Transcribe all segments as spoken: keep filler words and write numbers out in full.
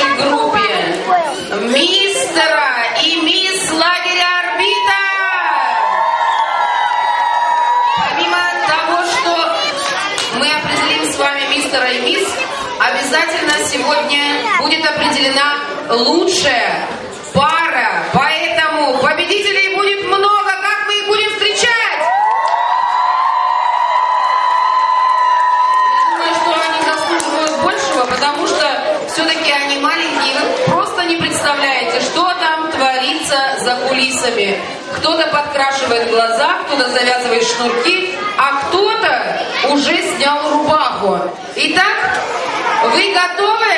в группе мистера и мисс лагеря «Орбита». Помимо того, что мы определим с вами мистера и мисс, обязательно сегодня будет определена лучшая пара, поэтому победителей будет много. Как мы их будем встречать? Я думаю, что они заслуживают большего, потому что все-таки они маленькие, вы просто не представляете, что там творится за кулисами. Кто-то подкрашивает глаза, кто-то завязывает шнурки, а кто-то уже снял рубаху. Итак, вы готовы?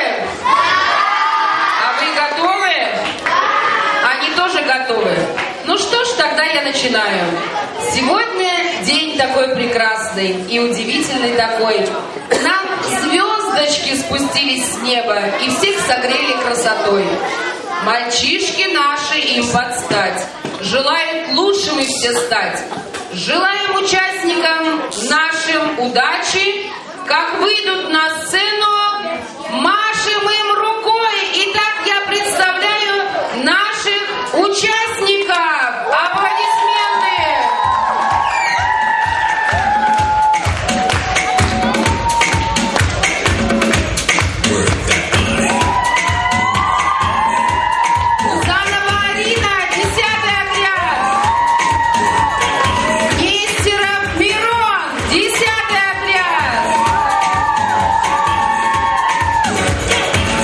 А вы готовы? Они тоже готовы. Ну что ж, тогда я начинаю. Сегодня день такой прекрасный и удивительный такой. К нам звездочки спустились с неба и всех согрели красотой. Мальчишки наши им подстать, желают лучшими все стать. Желаем участникам нашим удачи, как выйдут на сцену, машем им рукой. Итак, я представляю наших участников. Аплодисменты! Узанова Арина, десятый отряд. Нестеров Мирон, десятый отряд.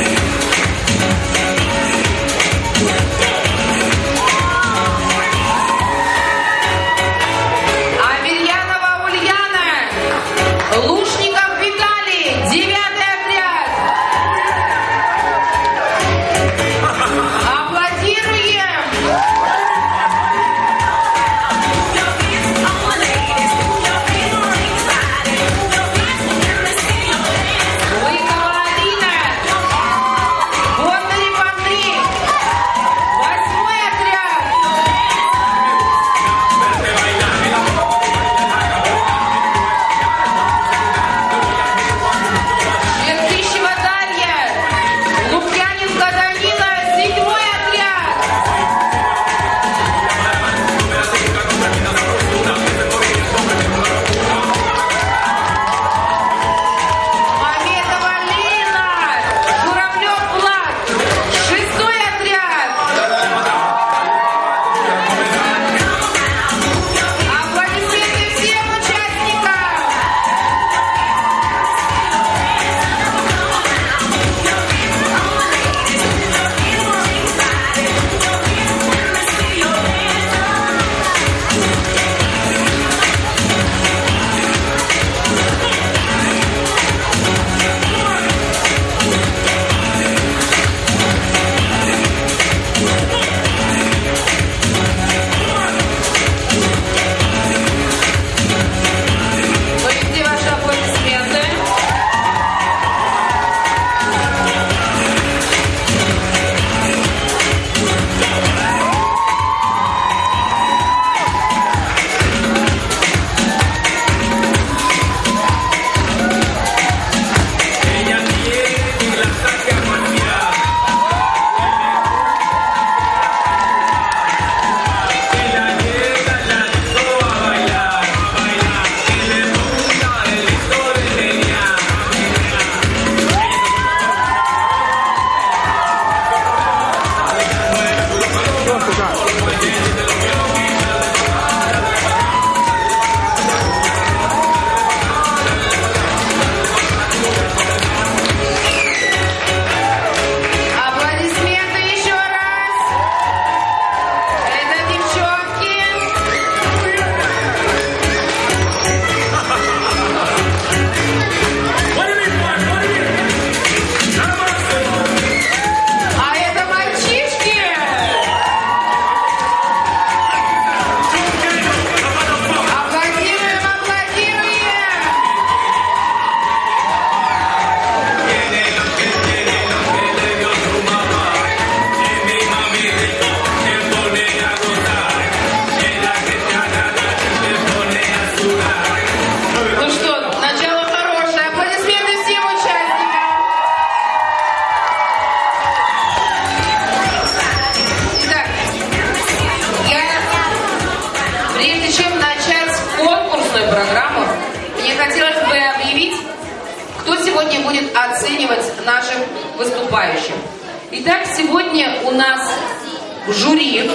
будет оценивать наших выступающих. Итак, сегодня у нас в жюри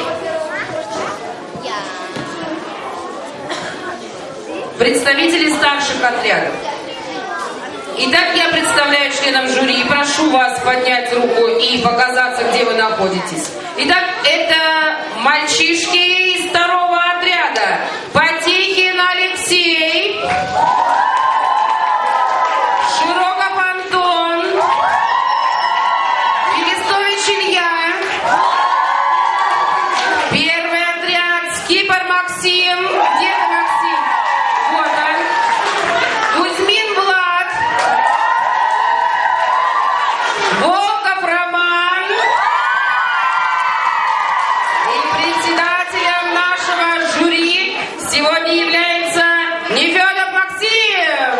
представители старших отрядов. Итак, я представляю членам жюри. Прошу вас поднять руку и показаться, где вы находитесь. Итак, это мальчишки из второго отряда. Потехин Алексей, Широков Антон, Филистович Илья. Первый отряд, Скипер Максим. Где ты, Максим? Вот он. Кузьмин Влад. Волков Роман. И председателем нашего жюри сегодня является Нефедов Максим.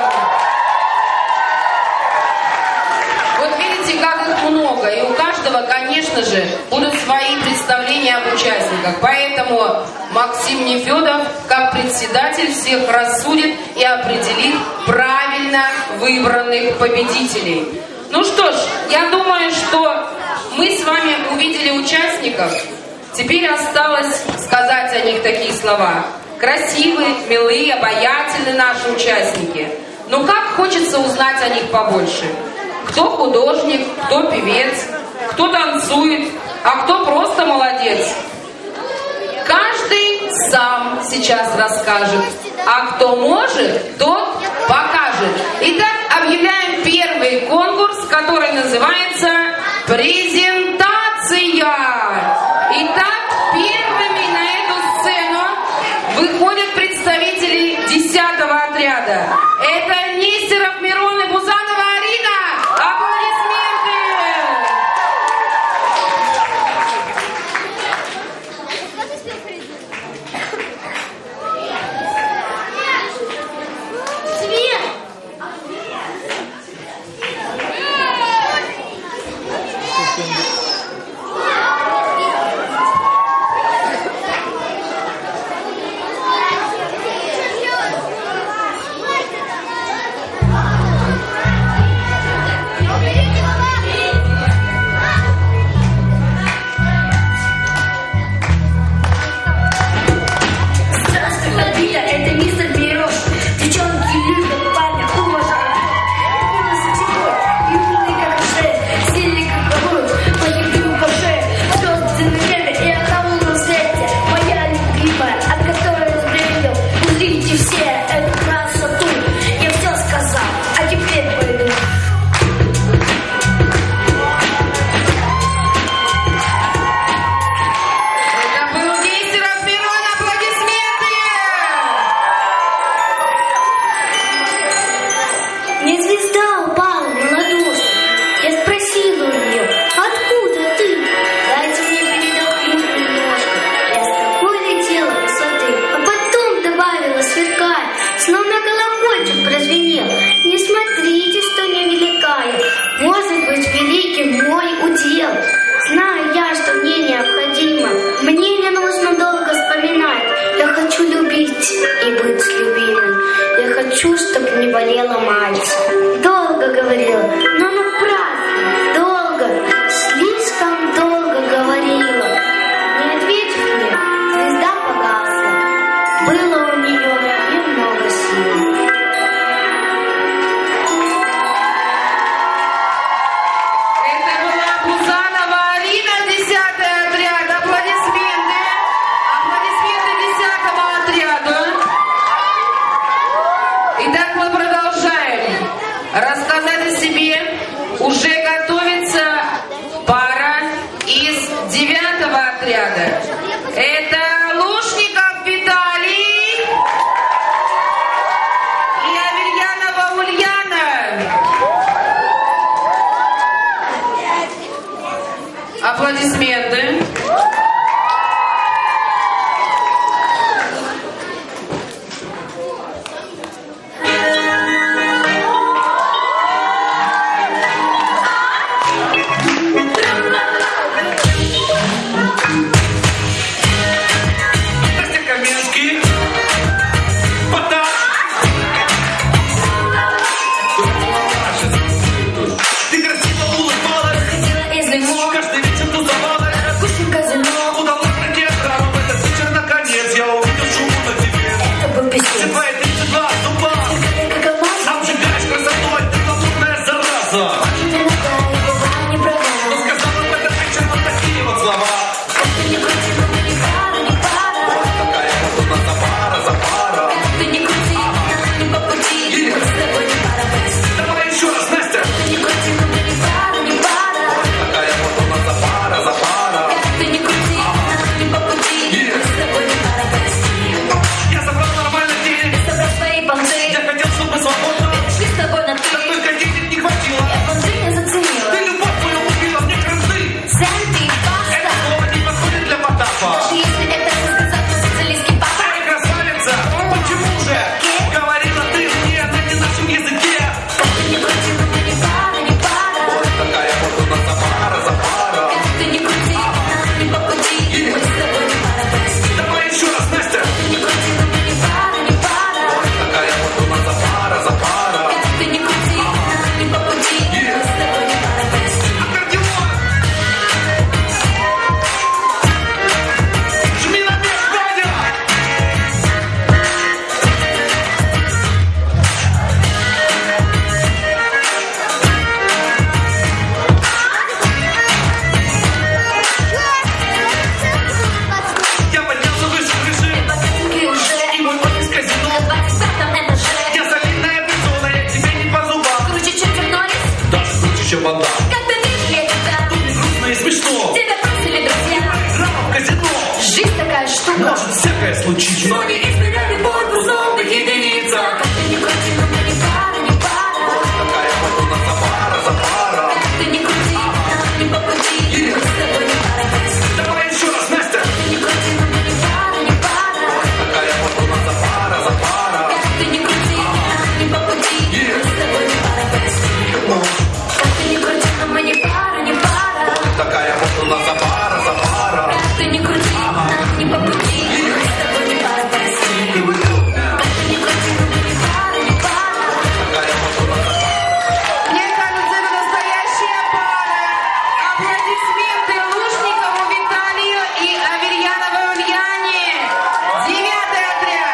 Вот видите, как их много. И у каждого, конечно же, будут свои представления об участниках. Поэтому Максим Нефедов, как председатель, всех рассудит и определит правильно выбранных победителей. Ну что ж, я думаю, что мы с вами увидели участников. Теперь осталось сказать о них такие слова. Красивые, милые, обаятельные наши участники. Но как хочется узнать о них побольше. Кто художник, кто певец, кто танцует, а кто просто молодец. Каждый сам сейчас расскажет, а кто может, тот покажет. Итак, объявляем первый конкурс, который называется «Презентация». Итак, первыми на эту сцену выходят представители десятого отряда. Это Нестеров Мирон и Бузанова Арина. Аплодисменты! Свет! Аплодисменты. Аплодисменты Лушникову Виталию и Аверьяновой Ульяне. Девятый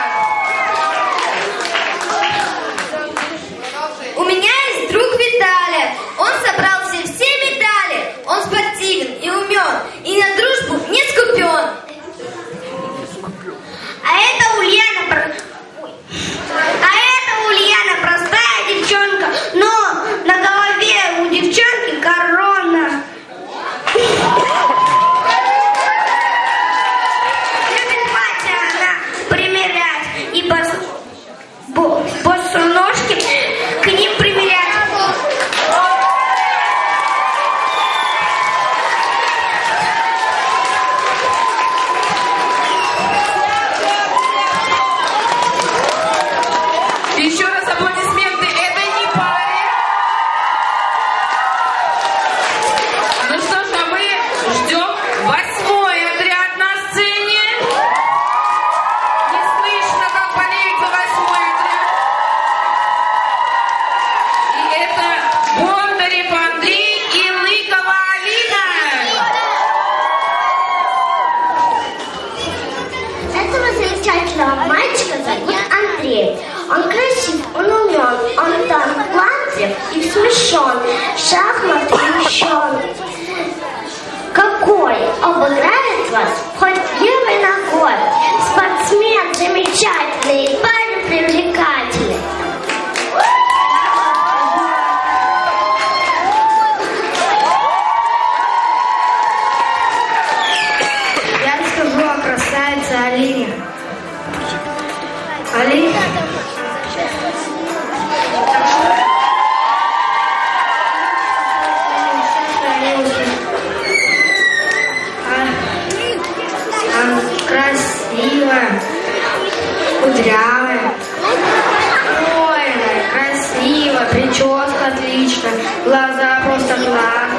отряд. У меня есть друг Виталий. Он собрал все, все медали. Он спортивен и умен, и на дружбу не скупен. А это Ульяна, про- а это Ульяна простая девчонка, но на голове у девчонки корона. Любит платье она примерять и бос- бо- босоножки к ним примерять. Еще раз аплодисменты этой не паре. Ну что ж, а мы ждем восьмой отряд на сцене. Не слышно, как болеет за восьмой отряд. И это Бондарев Андрей и Лыкова Алина. Этого замечательного мальчика зовут Андрей. Он красив, он умен, он талантлив и смешон, шахматы и учен. Какой обыграет вас хоть левой ногой. Спортсмен замечательный и парень привлекательный. Я расскажу о красавице Алине. Алина. Она красивая, кудрявая, стройная, красивая, прическа отличная, глаза просто класс.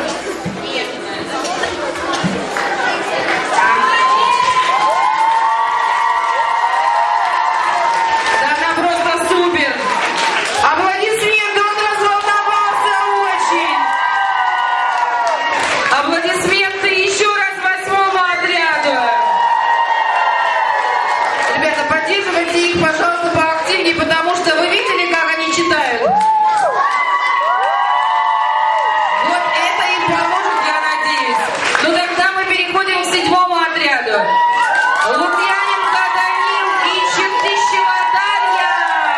Да она просто супер. Аплодисменты, он разволновался очень. Аплодисменты еще раз восьмому отряду. Ребята, поддерживайте их, пожалуйста, поактивнее, потому что вы видели, как они читают? Вот это им поможет, я надеюсь. Ну тогда мы переходим к седьмому отряду. Лукьяненко Данил и Чердыщева Дарья.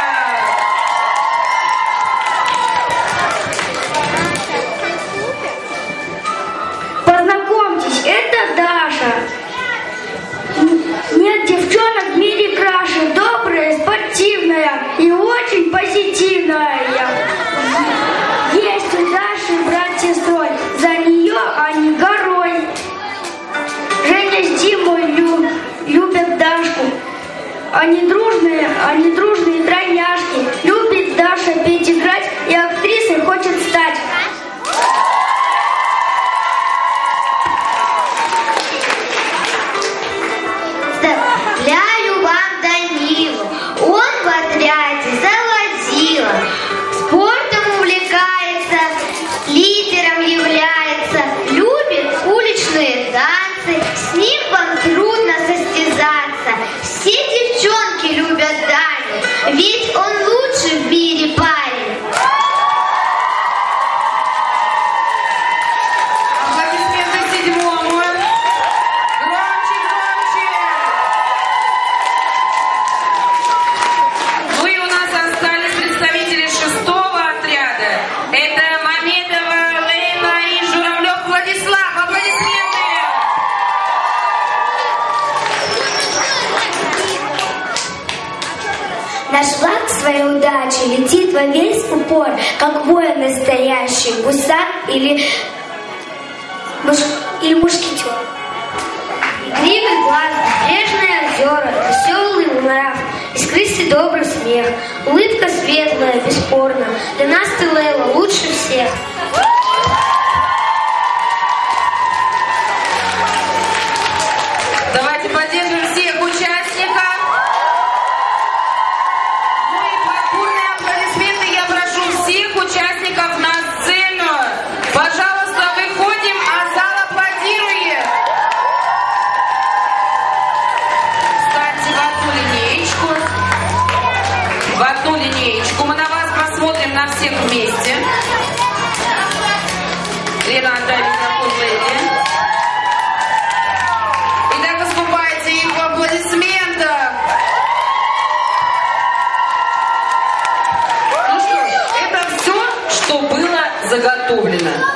Познакомьтесь, это Даша. Нет девчонок в мире краше, добрая, спортивная и очень позитивная. Есть у Даши брат с сестрой, за нее они горой. Женя с Димой лю- любят Дашку. Они дружные, они дружные тройняшки. Любит Даша петь, играть и актрисой хочет стать. Вставляю вам Данилу. Он в отряде заводила. Спортом увлекается, лидером является. Любит уличные танцы. С ним вам трудно состязаться. Все девчонки любят Даню, ведь он лучший в мире парень. Аплодисменты седьмому. Громче, громче. Ну и у нас остались представители шестого отряда. Это Мамедова Лейла и Журавлев Владислав. Аплодисменты. Наш флаг своей удачи летит во весь упор, как воин настоящий, гусар или, муш... или мушкетер. Игривый глаз, бережные озера, веселый нрав, искристый добрый смех, улыбка светлая, бесспорно. Для нас ты, Лейла, лучше всех. Давайте поддержим всех участников. Ну и под бурные аплодисменты я прошу всех участников на сцену. Пожалуйста, выходим, а зал аплодирует.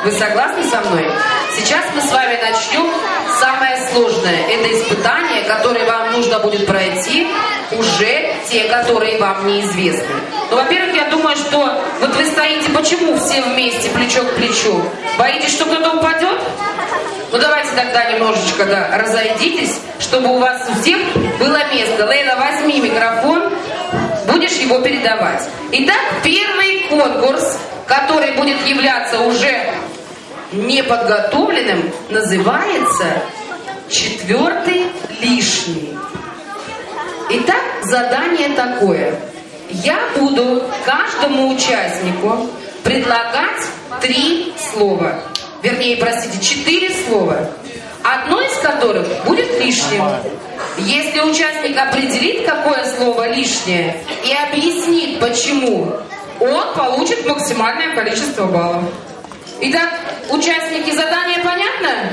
Вы согласны со мной? Сейчас мы с вами начнем самое сложное. Это испытание, которое вам нужно будет пройти, уже те, которые вам неизвестны. Ну, во-первых, я думаю, что вот вы стоите, почему все вместе, плечо к плечу? Боитесь, что кто-то упадет? Ну, давайте тогда немножечко да, разойдитесь, чтобы у вас у всех было место. Лейла, возьми микрофон, будешь его передавать. Итак, первый конкурс, который будет являться уже неподготовленным, называется «Четвертый лишний». Итак, задание такое. Я буду каждому участнику предлагать три слова. Вернее, простите, четыре слова. Одно из которых будет лишним. Если участник определит, какое слово лишнее, и объяснит, почему, он получит максимальное количество баллов. Итак, участники, задание понятно?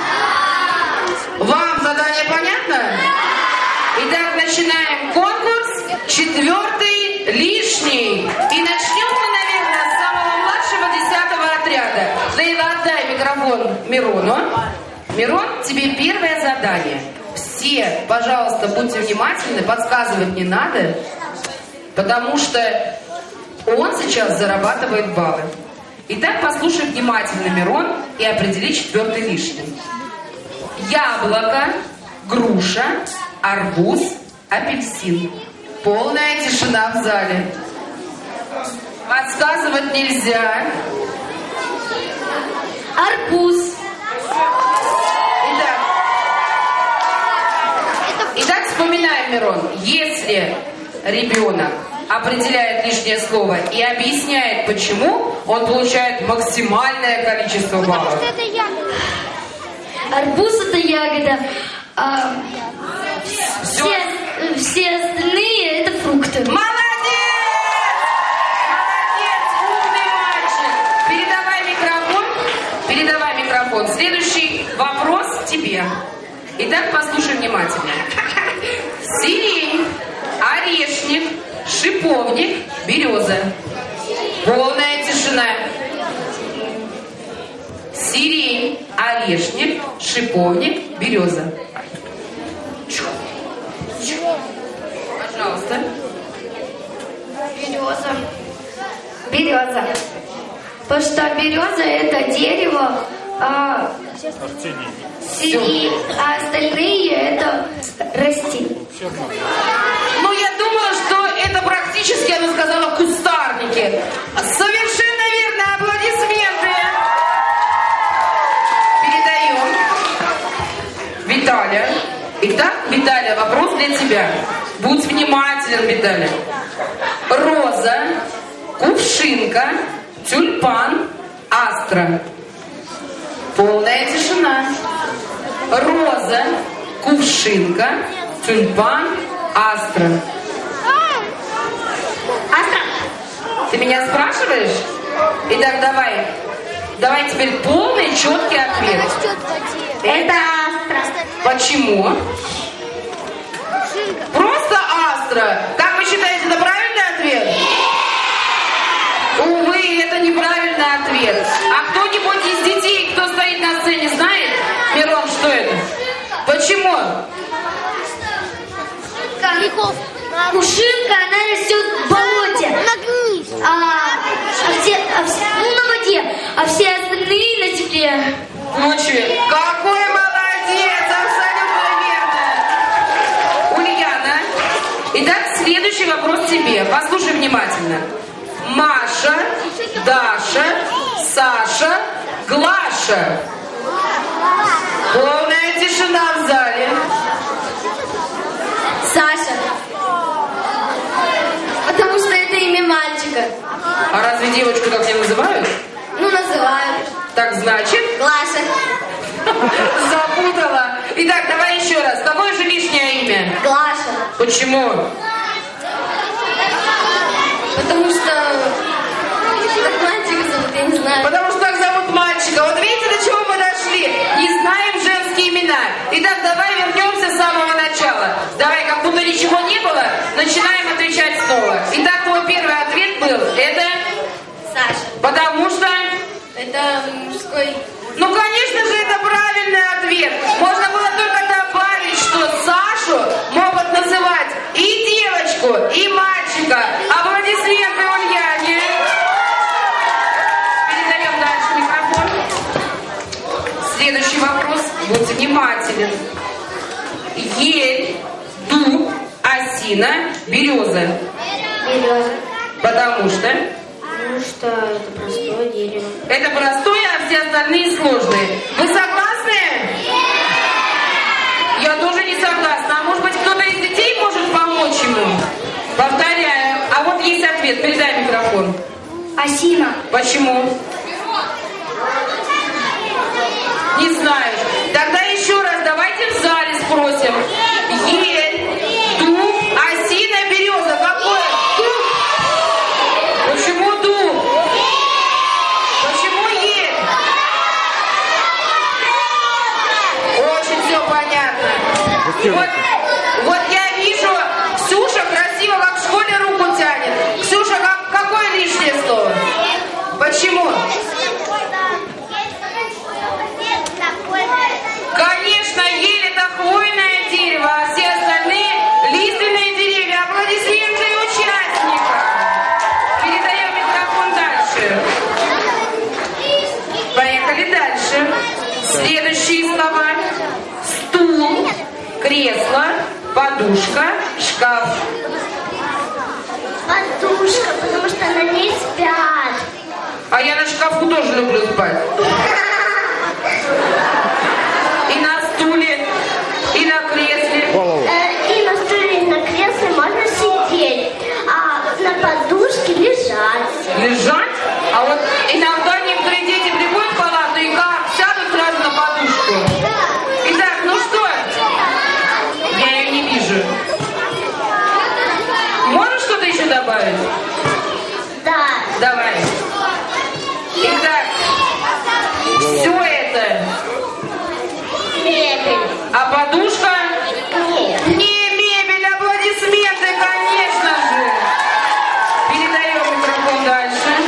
Вам задание понятно? Итак, начинаем конкурс «Четвертый лишний». И начнем мы, наверное, с самого младшего десятого отряда. Лейла, отдай микрофон Мирону. Мирон, тебе первое задание. Все, пожалуйста, будьте внимательны, подсказывать не надо, потому что он сейчас зарабатывает баллы. Итак, послушай внимательно, Мирон, и определи четвертый лишний. Яблоко, груша, арбуз, апельсин. Полная тишина в зале. Подсказывать нельзя. Арбуз. Итак, Итак, вспоминаем, Мирон, если ребенок определяет лишнее слово и объясняет, почему, он получает максимальное количество баллов. Это ягода. Арбуз это ягода. А, все, все остальные это фрукты. Молодец! Молодец, умный мальчик. Передавай микрофон. Передавай микрофон. Следующий вопрос тебе. Итак, послушай внимательно. Сирень, орешник, шиповник, береза. Полная тишина. Сирень, орешник, шиповник, береза. Пожалуйста. Береза. Береза. Потому что береза это дерево, а сирень, а остальные это растения. Ну, я думала, что это практически, она сказала, кустарники. Совершенно верно, аплодисменты. Передаем. Виталя. Итак, Виталя, вопрос для тебя. Будь внимателен, Виталя. Роза, кувшинка, тюльпан, астра. Полная тишина. Роза, кувшинка, тюльпан, астра. Астра. Ты меня спрашиваешь? Итак, давай. Давай теперь полный, четкий ответ. Это астра. Почему? Просто астра. Как вы считаете, это правильный ответ? Увы, это неправильный ответ. А кто-нибудь из детей, кто стоит на сцене, знает, Мирон, что это? Почему? Кувшинка, она растет в болоте. А, а все, а все, ну, на воде. А все остальные на земле. Ночью. Какой молодец! Абсолютно верно. Ульяна. Итак, следующий вопрос тебе. Послушай внимательно. Маша, Даша, Саша, Глаша. Полная тишина в зале. Саша. Потому что это имя мальчика. А разве девочку так не называют? Ну, называют. Так значит? Глаша. Запутала. Итак, давай еще раз. Какое же лишнее имя? Глаша. Почему? Потому что как мальчика зовут, я не знаю. Потому что так зовут мальчика. Вот видите, до чего мы дошли? Не знаем женские имена. Итак, давай вернемся с самого начала. Давай, как будто ничего не было, начинаем отвечать снова. Итак, твой первый ответ был, это... Саша. Потому что... Это мужской. Ну, конечно же, это правильный ответ. Можно было только добавить, что Сашу могут называть и девочку, и мальчика. Аплодисменты Ульяне. Передаем дальше микрофон. Следующий вопрос. Будь внимателен. Ель, дуб, осина, береза. Береза. Потому что? Потому что это простое дерево. Это простое, а все остальные сложные. Вы согласны? Я тоже не согласна. А может быть, кто-то из детей может помочь ему? Повторяю. А вот есть ответ. Передай микрофон. Осина. Почему? Не знаешь. Тогда еще раз давайте в зале спросим. Ель, дуб, осина, береза. Какое? Дуб? Почему дуб? Почему ель? Очень все понятно. Вот, вот я вижу, Ксюша красиво, как в школе, руку тянет. Ксюша, как, какое лишнее слово? Почему? Конечно, ель это хвойное дерево, а все остальные лиственные деревья. Аплодисменты участникам. Передаем микрофон дальше. Поехали дальше. Следующие слова. Стул, кресло, подушка, шкаф. Подушка, потому что на ней спят. А я на шкафу тоже люблю спать. И на стуле, и на кресле. Э, и на стуле, и на кресле можно сидеть, а на подушке лежать. Лежать? А вот иногда некоторые дети приходят в палату и как сядут сразу на подушку. Итак, ну что? Я ее не вижу. Можешь что-то еще добавить? Да. Давай. Итак, все это. Мебель. А подушка? Нет. Не мебель, аплодисменты, конечно же. Передаем микрофон дальше.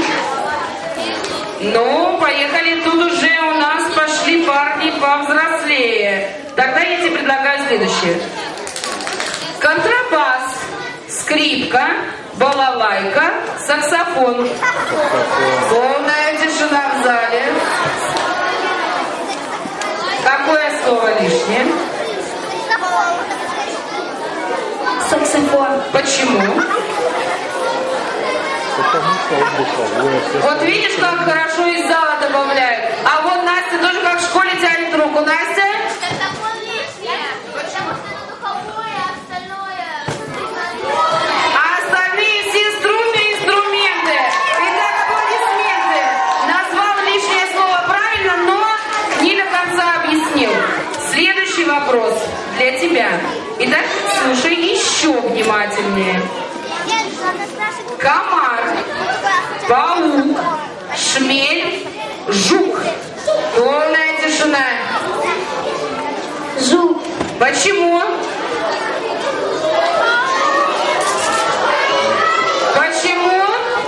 Ну, поехали. Тут уже у нас пошли парни повзрослее. Тогда я тебе предлагаю следующее. Контрабас, скрипка, балалайка, саксофон. Полная тишина в зале. Какое слово лишнее? Саксофон. Почему? Вот видишь, как хорошо из зала добавляют. А вот Настя тоже как в школе тянет руку. Настя? А остальные все струнные инструменты. Итак, аплодисменты. Назвал лишнее слово правильно, но не до конца объяснил. Следующий вопрос для тебя. Итак, слушай еще внимательнее. Комар, паук, шмель, жук. Полная тишина. Жук. Почему? Почему?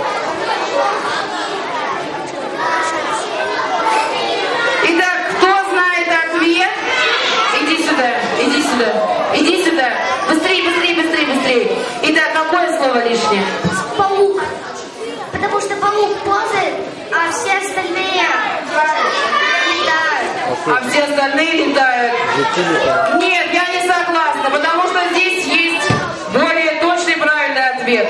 Итак, кто знает ответ? Иди сюда, иди сюда, иди сюда. Быстрее, быстрее, быстрее, быстрее. Итак, какое слово лишнее? Паук. Потому что паук ползает, а все остальные летают. А все остальные летают. Нет, я не согласна, потому что здесь есть более точный правильный ответ.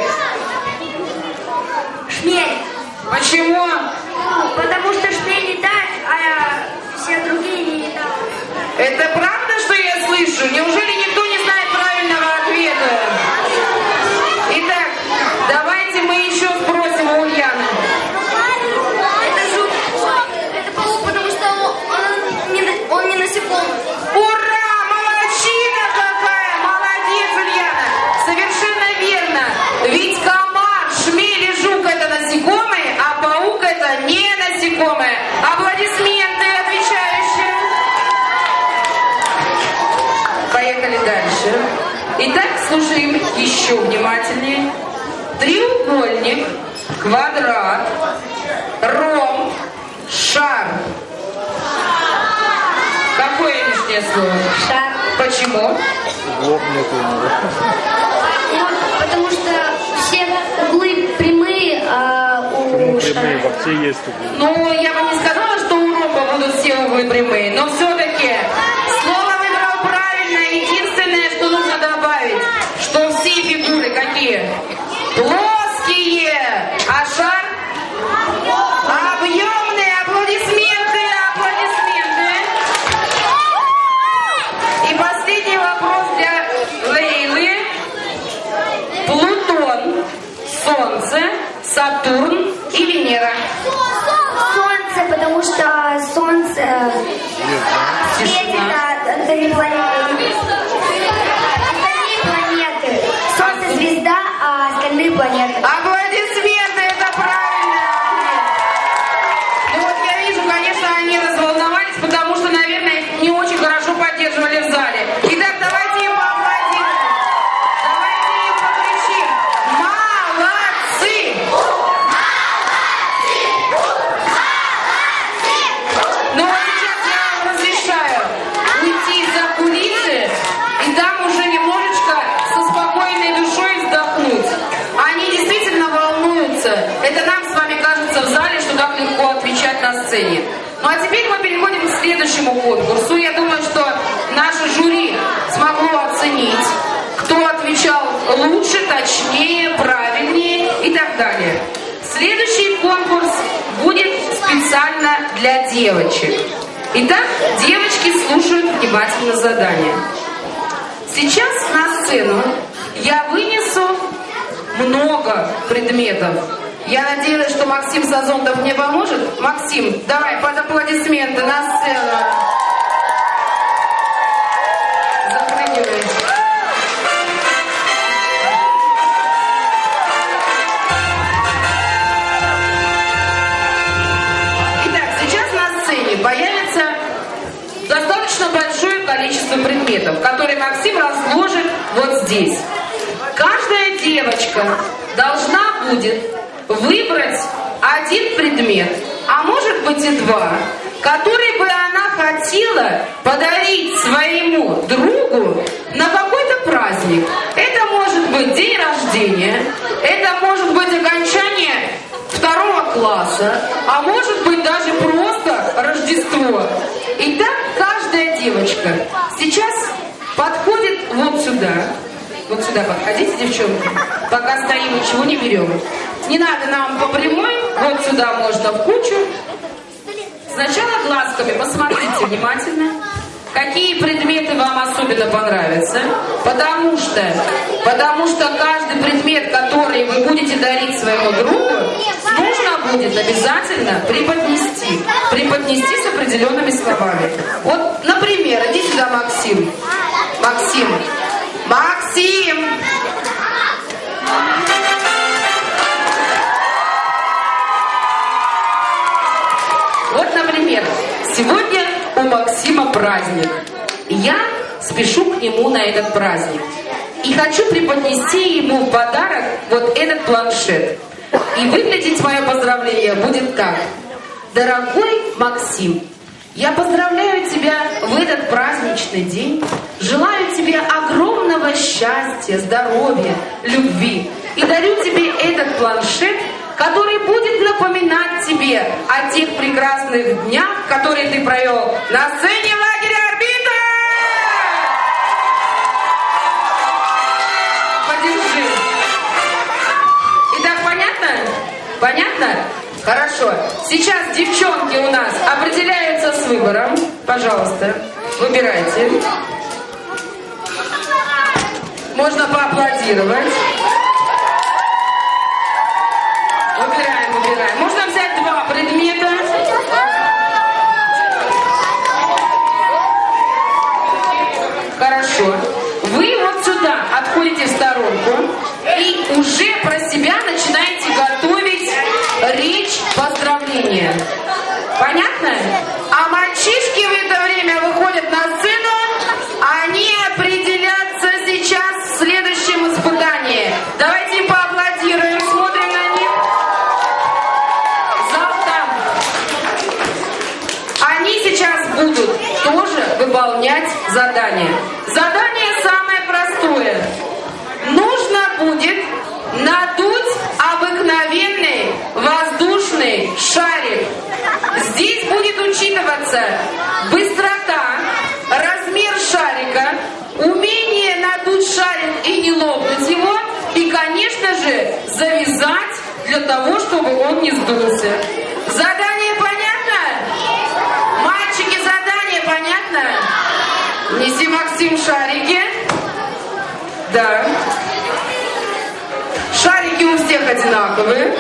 Шмель. Почему? Потому что шмель летает, а все другие не летают. Это правда, что я слышу? Неужели никто не знает правильного ответа? Итак, давайте мы еще спросим у Ульяны. Это жук. Это паук, потому что он, он, не, он не насекомый. Ура! Молодчина какая! Молодец, Ульяна! Совершенно верно! Ведь комар, шмель и жук это насекомые, а паук это не насекомое. Аплодисменты отвечающим. Поехали дальше. Итак, слушаем еще внимательнее. Треугольник, квадрат, ромб, Шар. Какое лишнее слово? Шар. Почему? Углов нет у него. Потому что все углы прямые, а у Почему шара... прямые? Вообще есть углы. Ну, я бы не сказала, что у ромба будут все углы прямые, но все-таки слово выбрал правильно. Единственное, что нужно добавить, что все фигуры какие? Плоские, а шар объемные. Аплодисменты, аплодисменты. И последний вопрос для Лейлы. Плутон, Солнце, Сатурн и Венера. Солнце, потому что солнце светит от остальных планет. Остальные планеты. Солнце звезда, а остальные планеты. Аплодисменты, это правильно. Ну вот я вижу, конечно, они разволновались, потому что, наверное, их не очень хорошо поддерживали в зале. Итак, давайте им поаплодируем. Давайте им покричим. Молодцы! Ну вот сейчас я вам разрешаю уйти за кулисы и там уже немножечко со спокойной душой вздохнуть. Они действительно волнуются. Это нам с вами кажется в зале, что так легко отвечать на сцене. Ну а теперь мы переходим к следующему конкурсу. Я думаю, что наше жюри смогло оценить, кто отвечал лучше, точнее, правильнее и так далее. Следующий конкурс будет специально для девочек. Итак, девочки слушают внимательно задание. Сейчас на сцену я вынесу много предметов. Я надеялась, что Максим Сазонтов мне поможет. Максим, давай под аплодисменты на сцену. Запрыгивай. Итак, сейчас на сцене появится достаточно большое количество предметов, которые Максим разложит вот здесь. Каждая девочка должна будет выбрать один предмет, а может быть и два, который бы она хотела подарить своему другу на какой-то праздник. Это может быть день рождения, это может быть окончание второго класса, а может быть даже просто Рождество. Итак, каждая девочка сейчас подходит вот сюда. Вот сюда подходите, девчонки. Пока стоим, ничего не берем. Не надо нам по прямой. Вот сюда можно в кучу. Сначала глазками посмотрите внимательно, какие предметы вам особенно понравятся. Потому что, потому что каждый предмет, который вы будете дарить своему другу, нужно будет обязательно преподнести. Преподнести с определенными словами. Вот, например, иди сюда, Максим. Максим. Максим! Вот, например, сегодня у Максима праздник. Я спешу к нему на этот праздник. И хочу преподнести ему в подарок вот этот планшет. И выглядеть мое поздравление будет так. Дорогой Максим, я поздравляю тебя в этот праздничный день. Желаю тебе огромного счастья, здоровья, любви. И дарю тебе этот планшет, который будет напоминать тебе о тех прекрасных днях, которые ты провел на сцене лагеря «Орбита». Подержи. Итак, понятно? Понятно? Хорошо. Сейчас девчонки у нас определяются с выбором. Пожалуйста, выбирайте. Можно поаплодировать. Выбираем, выбираем. Можно взять два предмета. Хорошо. Вы вот сюда отходите в сторонку и уже про себя начинаете готовить речь поздравления. Понятно? А мальчишки в это время выходят на сцену. Они определятся сейчас в следующем испытании. Давайте им поаплодируем, смотрим на них. Зал там. выполнять задание. Задание самое простое. Нужно будет надуть обыкновенный воздушный шарик. Здесь будет учитываться быстрота, размер шарика, умение надуть шарик и не лопнуть его, и, конечно же, завязать для того, чтобы он не сдулся. Задание понятно? Мальчики, задание понятно? Неси, Максим, шарики. Да. Шарики у всех одинаковые.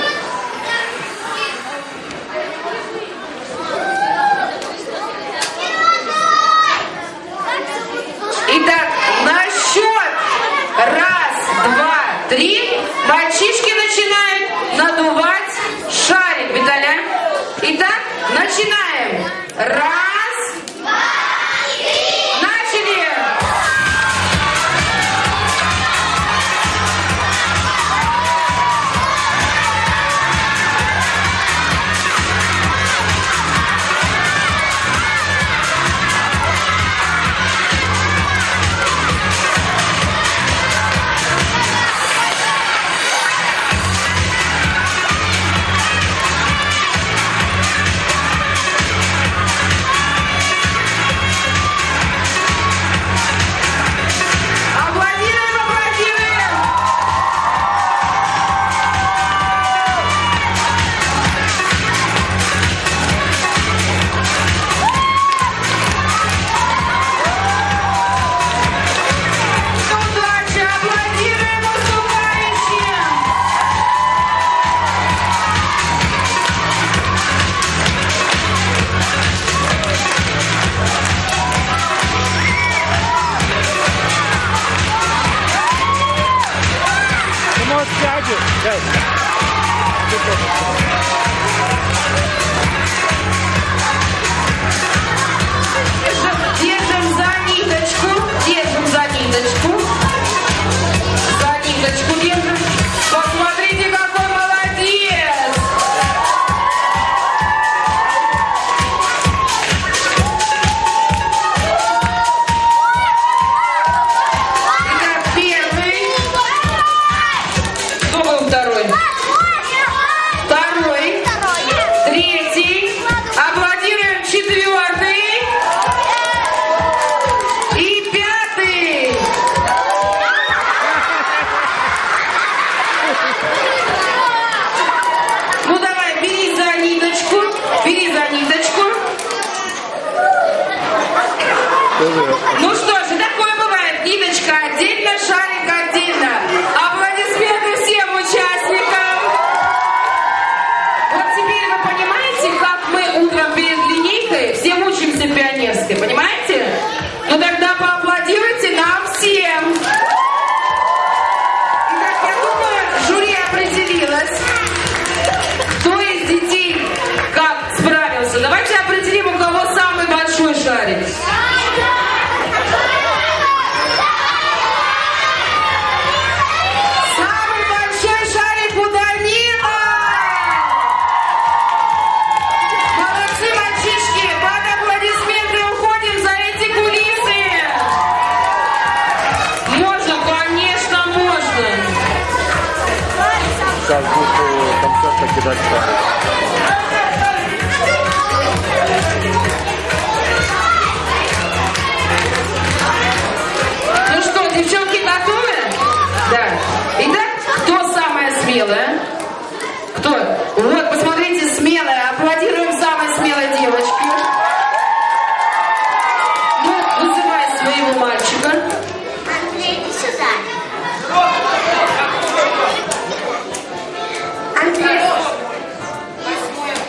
Итак, на счет раз, два, три мальчишки начинают надувать шарик. Виталя. Итак, начинаем. Раз, два, три. Начали. Держим за ниточку, держим за ниточку, за ниточку держим. Посмотрите, какой молодец! Итак, первый. Кто был второй? Второй. Третий. Аплодируем четвертый. И пятый. Ну давай, бери за ниточку. Бери за ниточку. Ну что ж, такое бывает. Ниточка отдельно, шарик отдельно. Аплодисменты всем участникам. Вот теперь вы понимаете, как мы утром перед линейкой все учимся в пионерской, понимаете? Ну тогда поаплодируйте нам всем. Итак, я думаю, жюри определилось, кто из детей как справился. Давайте определим, у кого самый большой шарик. Самый большой шарик у Данила. Молодцы, мальчишки, под аплодисменты уходим за эти кулисы. Можно, конечно, можно. Сейчас будет концерт кидать шарик. Ну что, девчонки, готовы? Да. Итак, кто самая смелая? Кто? Вот, посмотрите, смелая. Аплодируем самой смелой девочке. Ну, вызывай своего мальчика. Андрей, иди сюда. Андрей.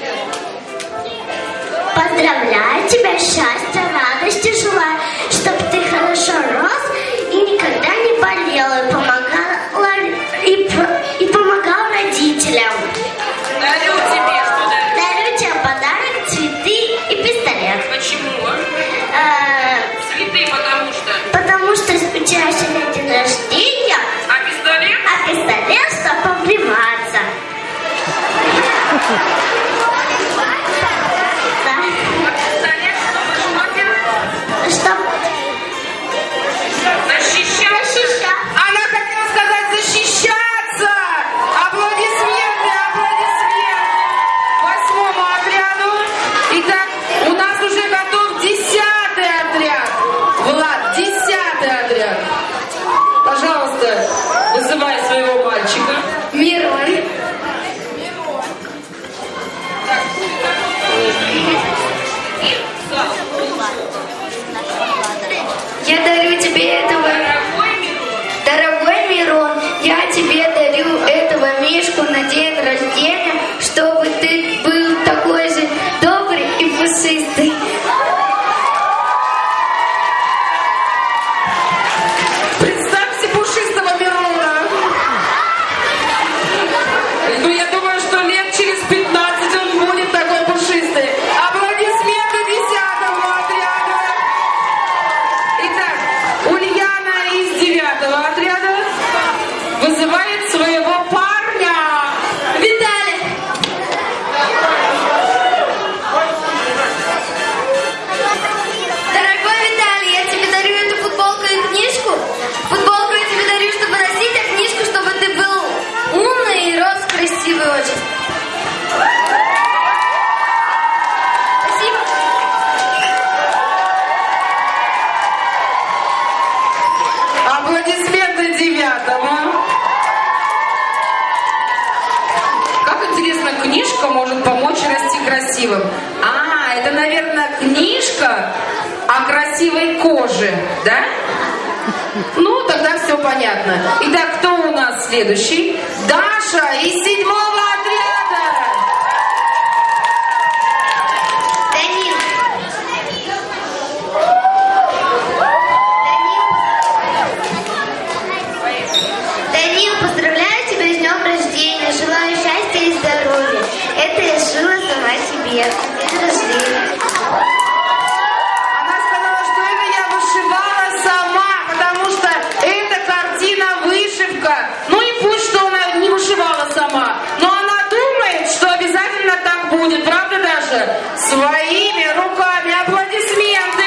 Я дарю тебе этого... Дорогой Мирон, я тебе дарю этого мишку на день рождения, чтобы ты был такой же добрый и пушистый. Представьте пушистого Мирона. Ну, я думаю, что лет через пятнадцать он будет такой пушистый. Аплодисменты десятому отряду. Итак, Ульяна из девятого отряда вызывает своего парня. Виталий! Дорогой Виталий, я тебе дарю эту футболку и книжку. Футболку я тебе дарю, чтобы носить, а книжку, чтобы ты был умный и рос красивый очень. Спасибо. Аплодисменты девятому. Как интересно, книжка может помочь расти красивым. А, это, наверное, книжка о красивой коже, да? Ну, тогда все понятно. Итак, кто у нас следующий? Даша из седьмого отряда. Данил. Данил, поздравляю тебя с днем рождения. Желаю счастья и здоровья. Это я шила сама себе. День рождения. Она сказала, что это я вышивала сама, потому что это картина-вышивка. Ну и пусть, что она не вышивала сама, но она думает, что обязательно так будет. Правда, Даша? Своими руками. Аплодисменты.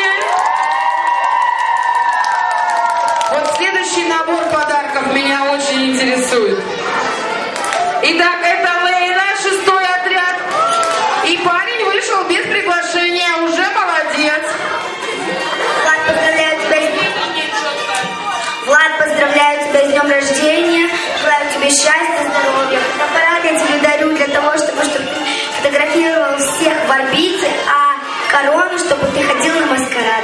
Вот следующий набор подарков меня очень интересует. Итак, это Лейла, шестой отряд. И парень вышел без приглашения. Уже молодец. Влад, поздравляю тебя с... Влад, поздравляю тебя с днем рождения. Желаю тебе счастья, здоровья. Фотоаппарат я тебе дарю для того, чтобы, чтобы ты фотографировал всех в орбите, а корону, чтобы ты ходил на маскарад.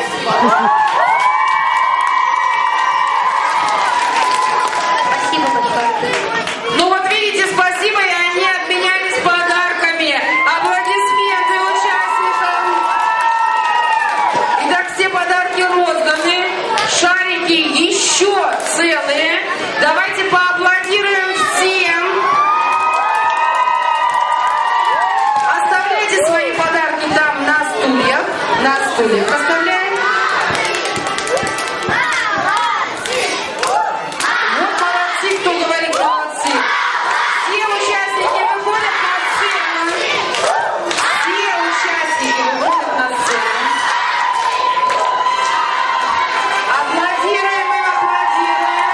Спасибо большое. Ну вот видите, спасибо, и они обменялись подарками. Аплодисменты участникам. Итак, все подарки розданы. Шарики еще целые. Давайте поаплодируем всем. Оставляйте свои подарки там на стульях. На стульях оставляем. Вот молодцы, кто говорит молодцы. Все участники выходят на сцену. Все участники выходят на сцену. Аплодируем им, аплодируем.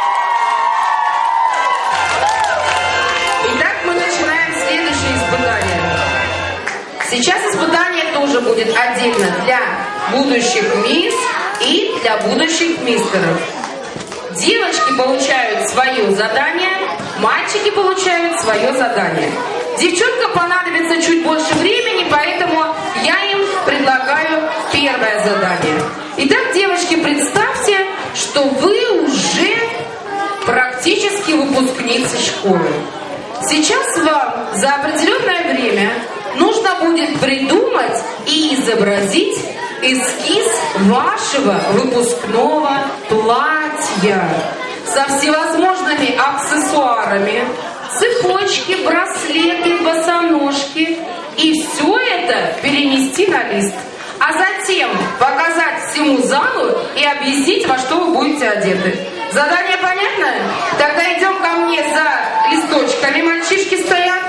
Итак, мы начинаем следующее испытание. Сейчас испытание тоже будет отдельно для будущих мисс и для будущих мистеров. Девочки получают свое задание, мальчики получают свое задание. Девчонкам понадобится чуть больше времени, поэтому я им предлагаю первое задание. Итак, девочки, представьте, что вы уже практически выпускницы школы. Сейчас вам за определенное время нужно будет придумать и изобразить эскиз вашего выпускного платья со всевозможными аксессуарами, цепочки, браслеты, босоножки. И все это перенести на лист. А затем показать всему залу и объяснить, во что вы будете одеты. Задание понятно? Тогда идем ко мне за листочками. Мальчишки стоят.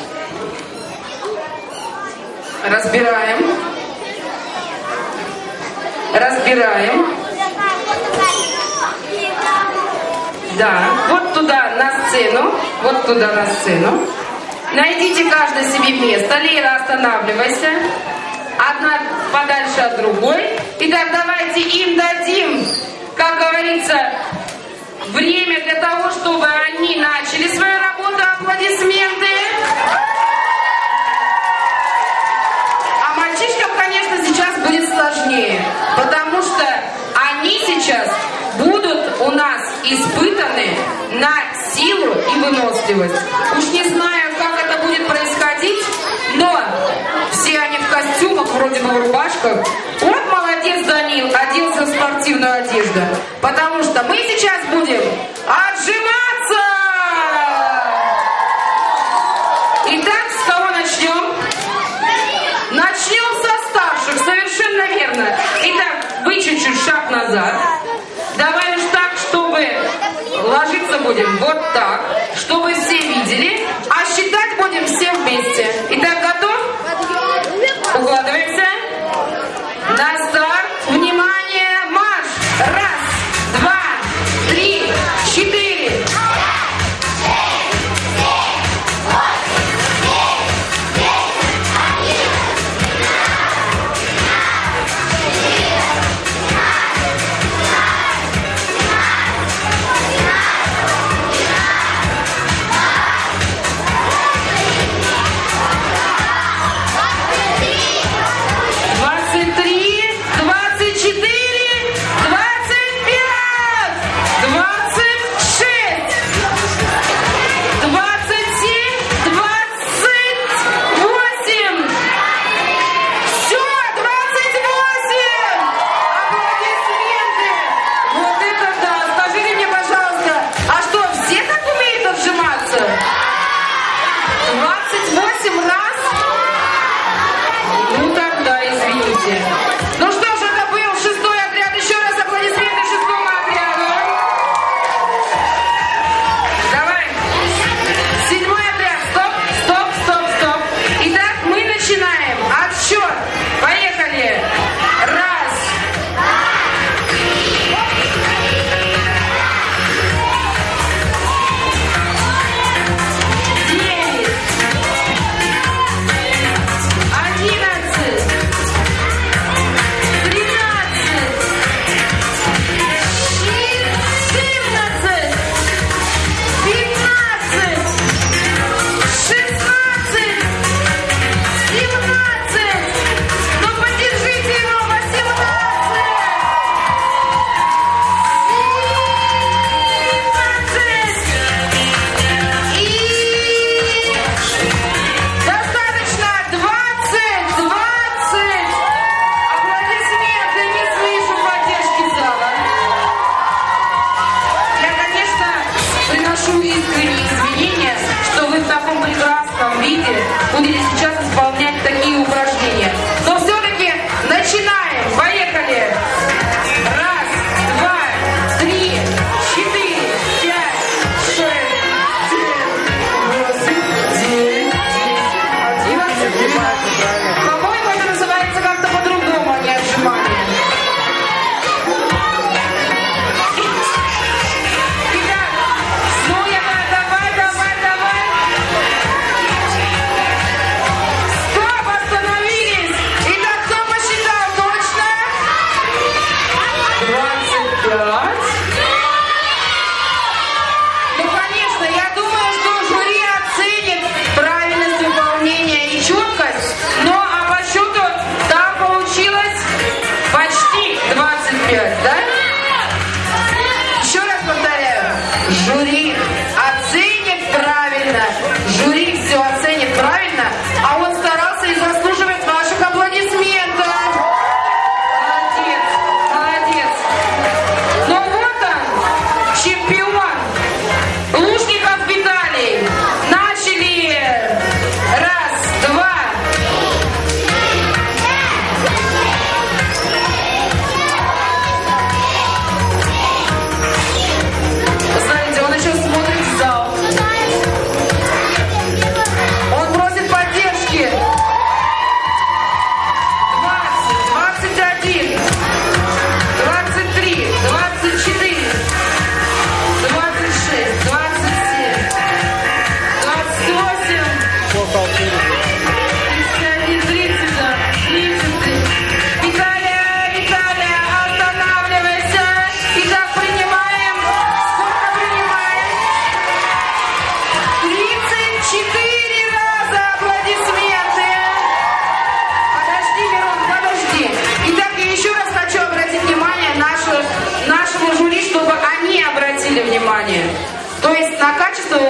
Разбираем. Разбираем. Да, вот туда на сцену. Вот туда на сцену. Найдите каждый себе место. Лера, останавливайся. Одна подальше от другой. Итак, давайте им дадим, как говорится, время для того, чтобы они начали свою работу. Аплодисменты. А мальчишкам, конечно, сейчас будет сложнее, потому что вежливость. Уж не знаю, как это будет происходить, но все они в костюмах, вроде бы в рубашках. Вот молодец Данил, оделся в спортивную одежду. Потому что мы сейчас будем отжиматься! Итак, с кого начнем? Начнем со старших, совершенно верно. Итак, вы чуть-чуть шаг назад. Давай уж так, чтобы ложиться будем вот так, чтобы все видели, а считать будем все вместе. Итак, готов? Укладываемся. На старт. Внимание, марш! Раз, два, три, четыре.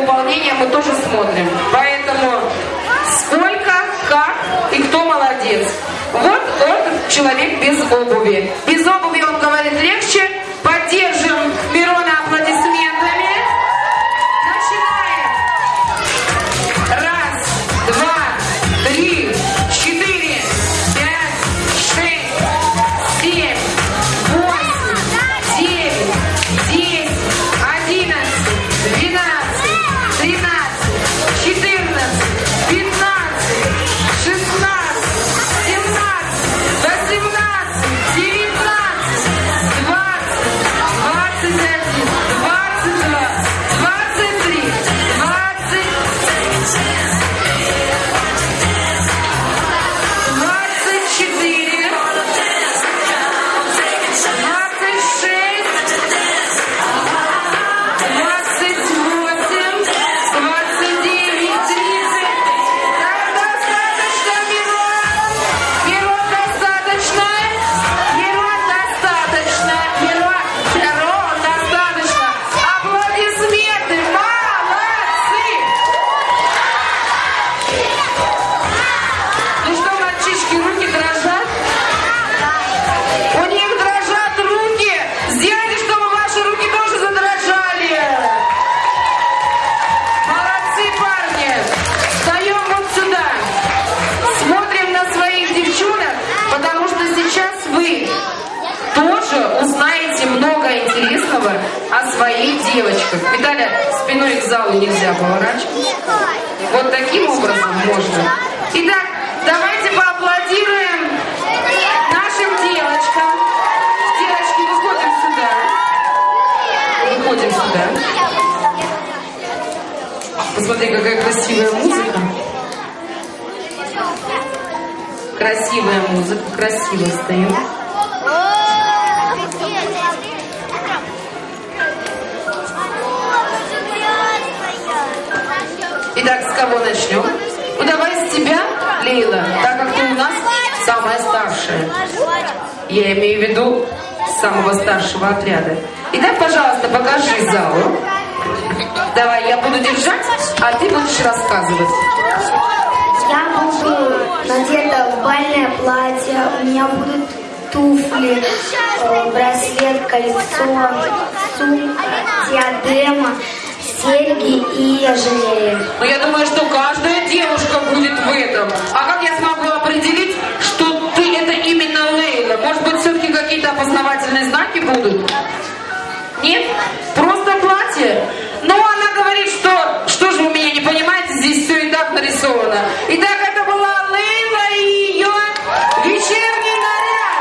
выполнение мы тоже смотрим. Поэтому сколько, как и кто молодец. Вот он человек без обуви. Без обуви, он говорит, легче. Поддержим Мирона аплодисментами. Начинаем. Раз, два, три, четыре, пять, шесть, семь, восемь, девять, десять, одиннадцать, двенадцать, тринадцать, четырнадцать, пятнадцать, шестнадцать, семнадцать, восемнадцать, девятнадцать, двадцать, двадцать один, двадцать два, двадцать три, двадцать, двадцать четыре, двадцать шесть, двадцать восемь, двадцать девять, тридцать. Достаточно, Мирон? Мирон, достаточно? Мирон, достаточно? Мирон, Мирон, достаточно? Аплодисменты, молодцы! Ну что, мальчишки, руки дрожат? У них дрожат руки! Сделайте, чтобы ваши руки тоже задрожали! Молодцы, парни! Встаем вот сюда! Смотрим на своих девчонок, потому что сейчас вы тоже узнаете много интересного о своих девочках. Виталя, спиной к залу нельзя поворачивать. Вот таким образом можно. Итак, давайте поаплодируем нашим девочкам. Девочки, выходим сюда. Выходим сюда. Посмотри, какая красивая музыка. Красивая музыка, красиво стоим. Итак, с кого начнем? Ну давай с тебя, Лейла, так как ты у нас самая старшая. Я имею в виду самого старшего отряда. Итак, пожалуйста, покажи залу. Давай, я буду держать, а ты будешь рассказывать. Я буду надета в бальное платье, у меня будут туфли, э, браслет, кольцо, сумка, диадема, серьги и ожерелье. Но я думаю, что каждая девушка будет в этом. А как я смогу определить, что ты это именно Лейла? Может быть, все-таки какие-то опознавательные знаки будут? Нет? Просто платье? Но она говорит, что... Что же вы меня не понимаете? Здесь все и так нарисовано. Итак, это была Лейла и ее вечерний наряд.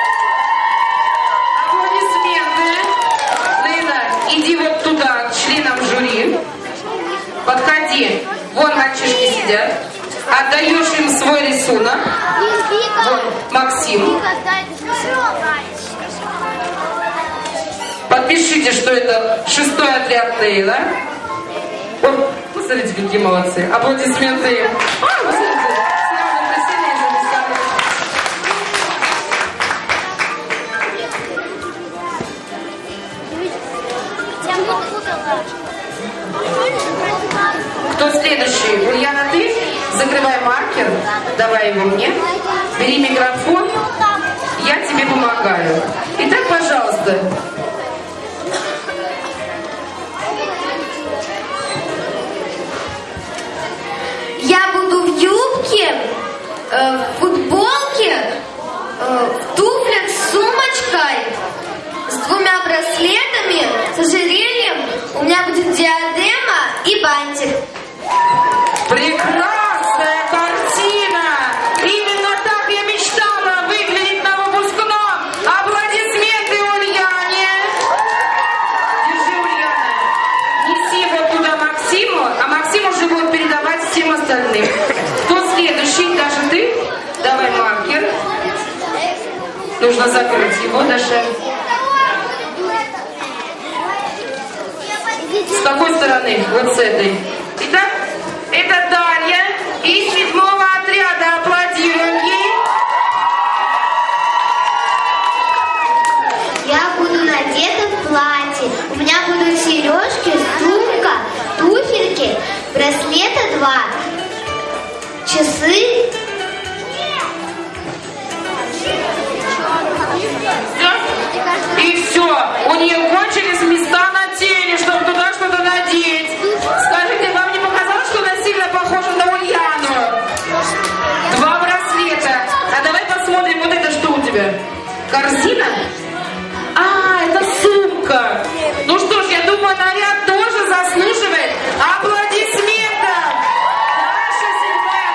Аплодисменты. Лейла, иди вот туда, к членам жюри. Подходи. Вон мальчишки сидят. Отдаешь им свой рисунок. Вон, Максим. Подпишите, что это шестой отряд Лейла. О, посмотрите, какие молодцы. Аплодисменты им. А, посмотрите. Кто следующий? Ульяна, ты? Закрывай маркер. Давай его мне. Бери микрофон. Я тебе помогаю. Итак, пожалуйста. Я буду в юбке, э, в футболке, э, в туфлях с сумочкой, с двумя браслетами, с ожерельем. У меня будет диадема и бантик. Прекрасная картина! Именно так я мечтала выглядеть на выпускном! Аплодисменты Ульяне! Держи, Ульяна. Неси вот туда Максиму, а Максим уже будет передавать всем остальным. Кто следующий? Даже ты? Давай маркер. Нужно закрыть его, Даша. С какой стороны? Вот с этой. Итак, это Дарья из седьмого отряда. Аплодируем ей. Я буду надета в платье. У меня будут сережки, сумка, туфельки два. Часы. И все. У нее кончились места на теле, чтобы туда что-то надеть. Скажите, вам не показалось, что она сильно похожа на Ульяну? Два браслета. А давай посмотрим, вот это что у тебя? Корзина? А, это сумка. Ну что ж, я думаю, наряд тоже заслуживает аплодисментов. Наша седьмая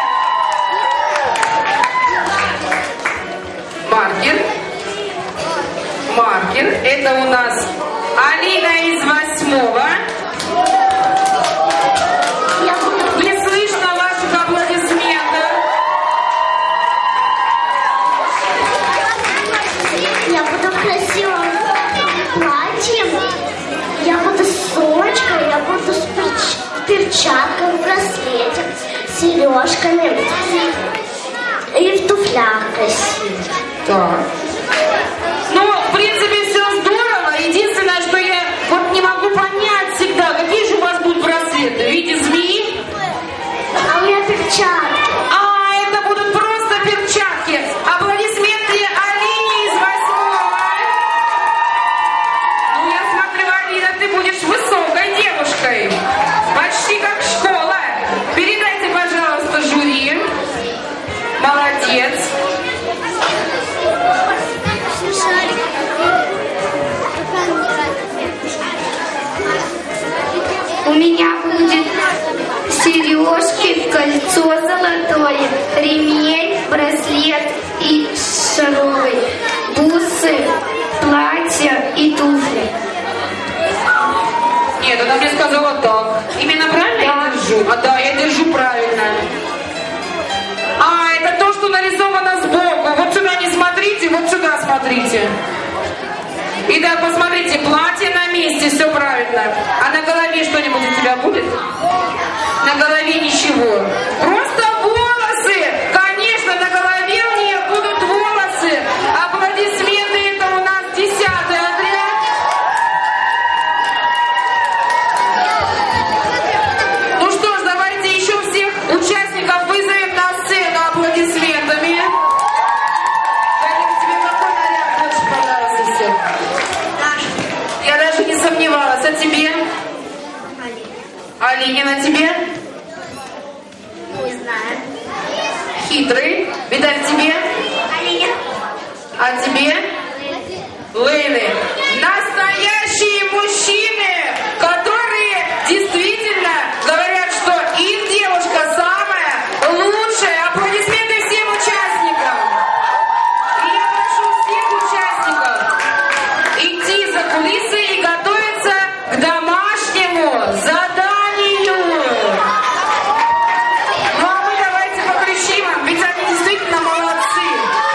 отряд. Маркер. Маркер. Это у нас Алина из восьмого. Не слышно ваших аплодисментов. Я буду красивым платьем, я буду с сумочкой, я буду с перчатками, браслетом, сережками и в туфлях красивых. Так. Ну, в принципе, все здорово. Единственное, что я вот не могу понять всегда, какие же у вас будут браслеты? В виде змеи? А у меня перчатки. А, это будут просто перчатки. Аплодисменты Алине из восьмого. Ну, я смотрю, Алина, ты будешь высокой девушкой. Почти как школа. Передайте, пожалуйста, жюри. Молодец. У меня будет сережки, кольцо золотое, ремень, браслет и шаровый, бусы, платье и туфли. Нет, она мне сказала так. Именно правильно я держу? А да, я держу правильно. А, это то, что нарисовано сбоку. Вот сюда не смотрите, вот сюда смотрите. Итак, посмотрите, платье на месте, все правильно. А на голове что-нибудь у тебя будет? На голове ничего. Просто волосы! Конечно, на голове у нее будут волосы. Аплодисменты, это у нас десятый отряд. Ну что ж, давайте еще всех участников вызовем на сцену аплодисментами. Катя, тебе какой наряд больше понравился всех? Я даже не сомневалась. А тебе? Алине, на тебе? Не знаю. Хитрый. Виталь, тебе? Алина. А тебе? Лейли. Настоящие мужчины, которые действительно говорят, что их девушка самая лучшая. Аплодисменты всем участникам. И я прошу всех участников идти за кулисы и готовиться к домашнему заданию. Ну а мы давайте покричим им, ведь они действительно молодцы.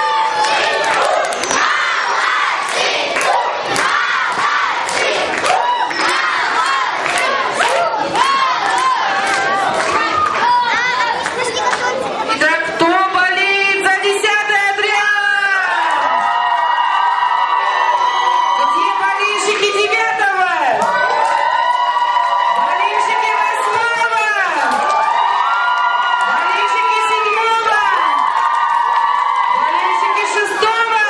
Итак, кто болеет за десятый отряд? Где болельщики девятого? Болельщики восьмого? Болельщики седьмого? Болельщики шестого?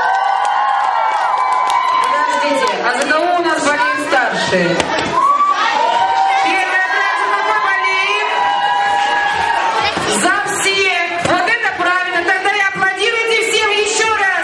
Подождите, а за кого у нас болеют старшие? Первый отряд за кого болеет? За всех! Вот это правильно! Тогда и аплодируйте всем еще раз!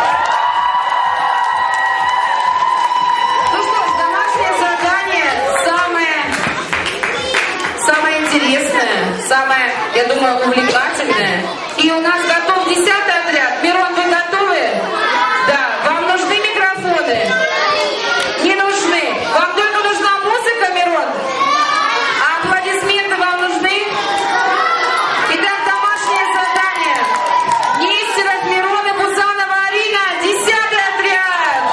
Ну что ж, домашнее задание самое, самое интересное, самое, я думаю, увлекательное. И у нас готов десятый отряд. Мирон, вы готовы? Да. Вам нужны микрофоны? Не нужны. Вам только нужна музыка, Мирон? А аплодисменты вам нужны? Итак, домашнее задание. Нестеров, Мирон и Бузанова Арина. Десятый отряд.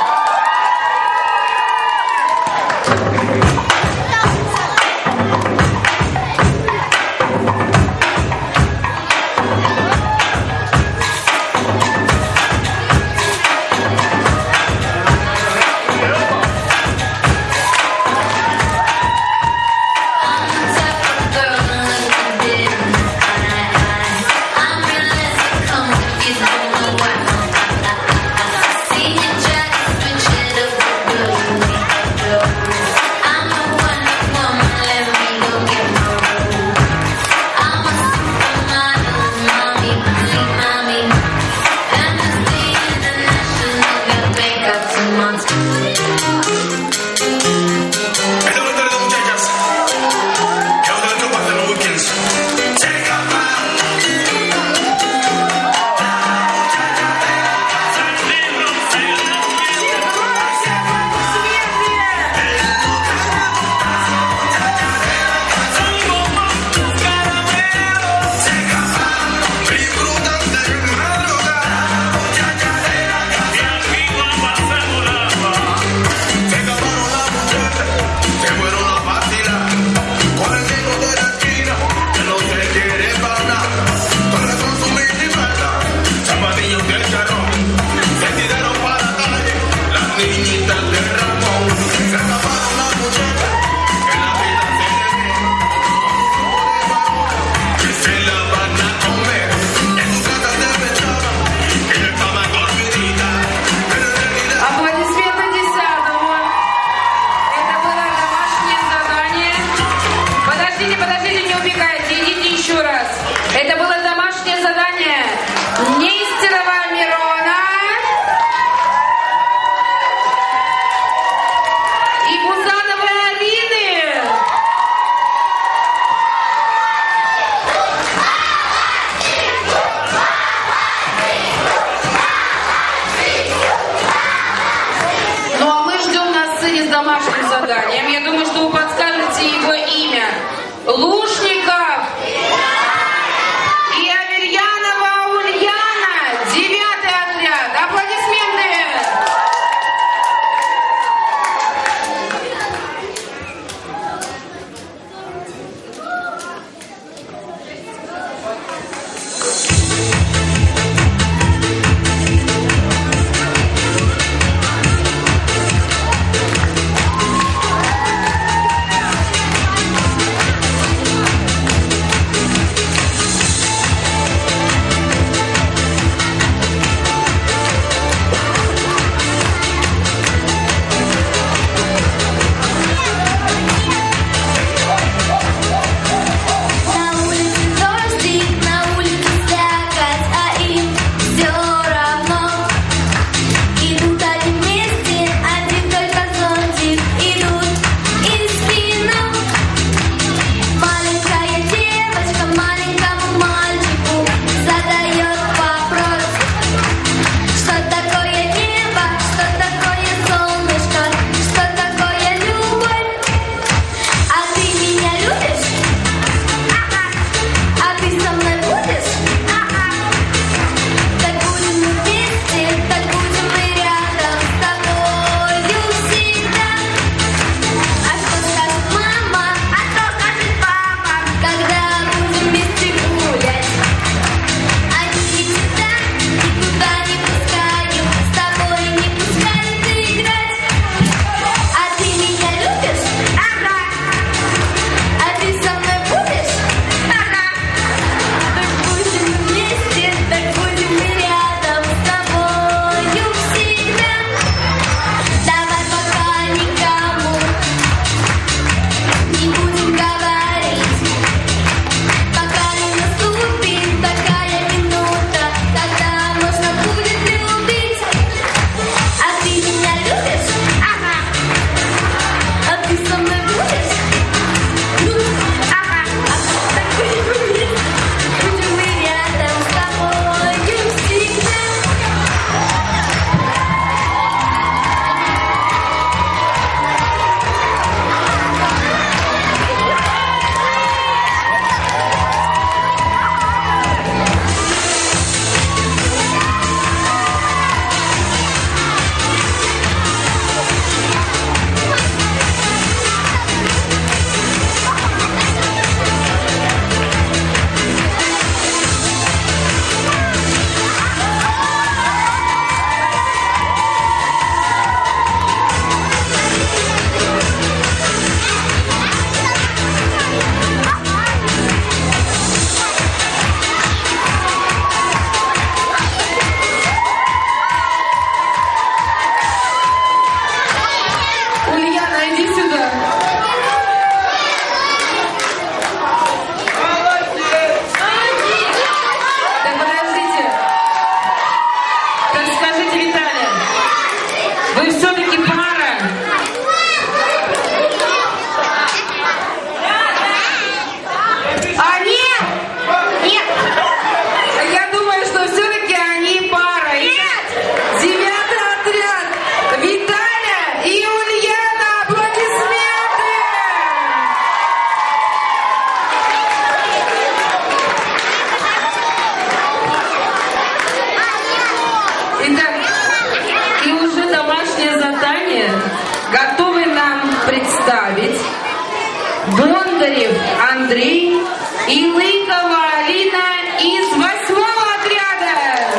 и Лыкова Алина из восьмого отряда.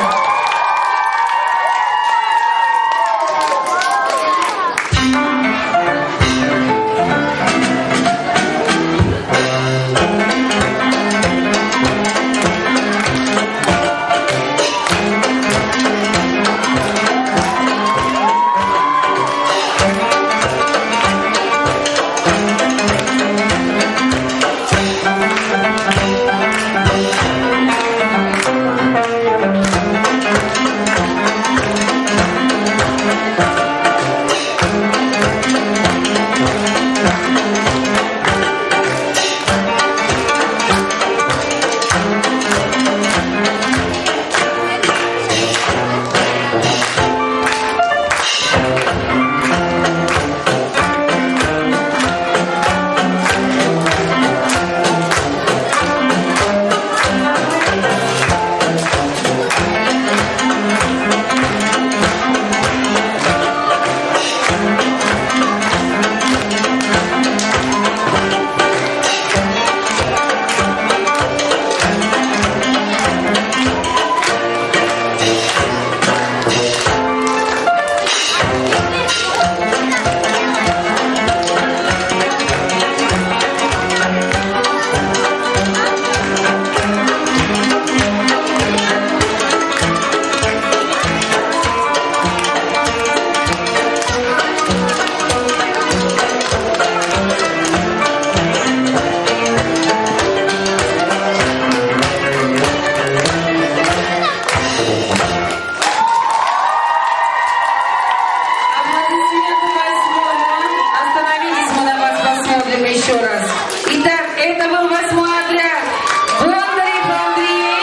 Еще раз. Итак, это был восьмой отряд. Бондарев Андрей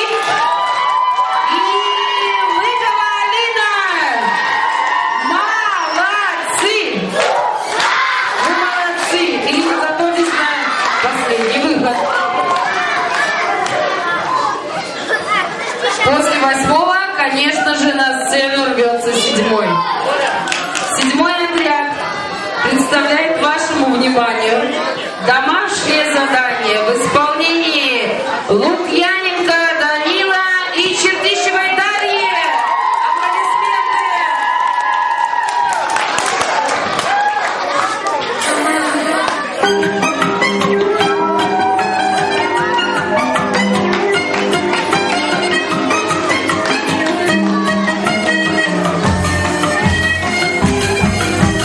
и Лыкова Алина. Молодцы! Вы молодцы! И готовьтесь на последний выход. После восьмого, конечно же, на сцену рвется седьмой. Седьмой отряд представляет вашему вниманию домашнее задание в исполнении Лукьяненко Данила и Чертищевой Дарьи.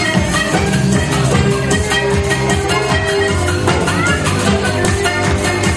Thank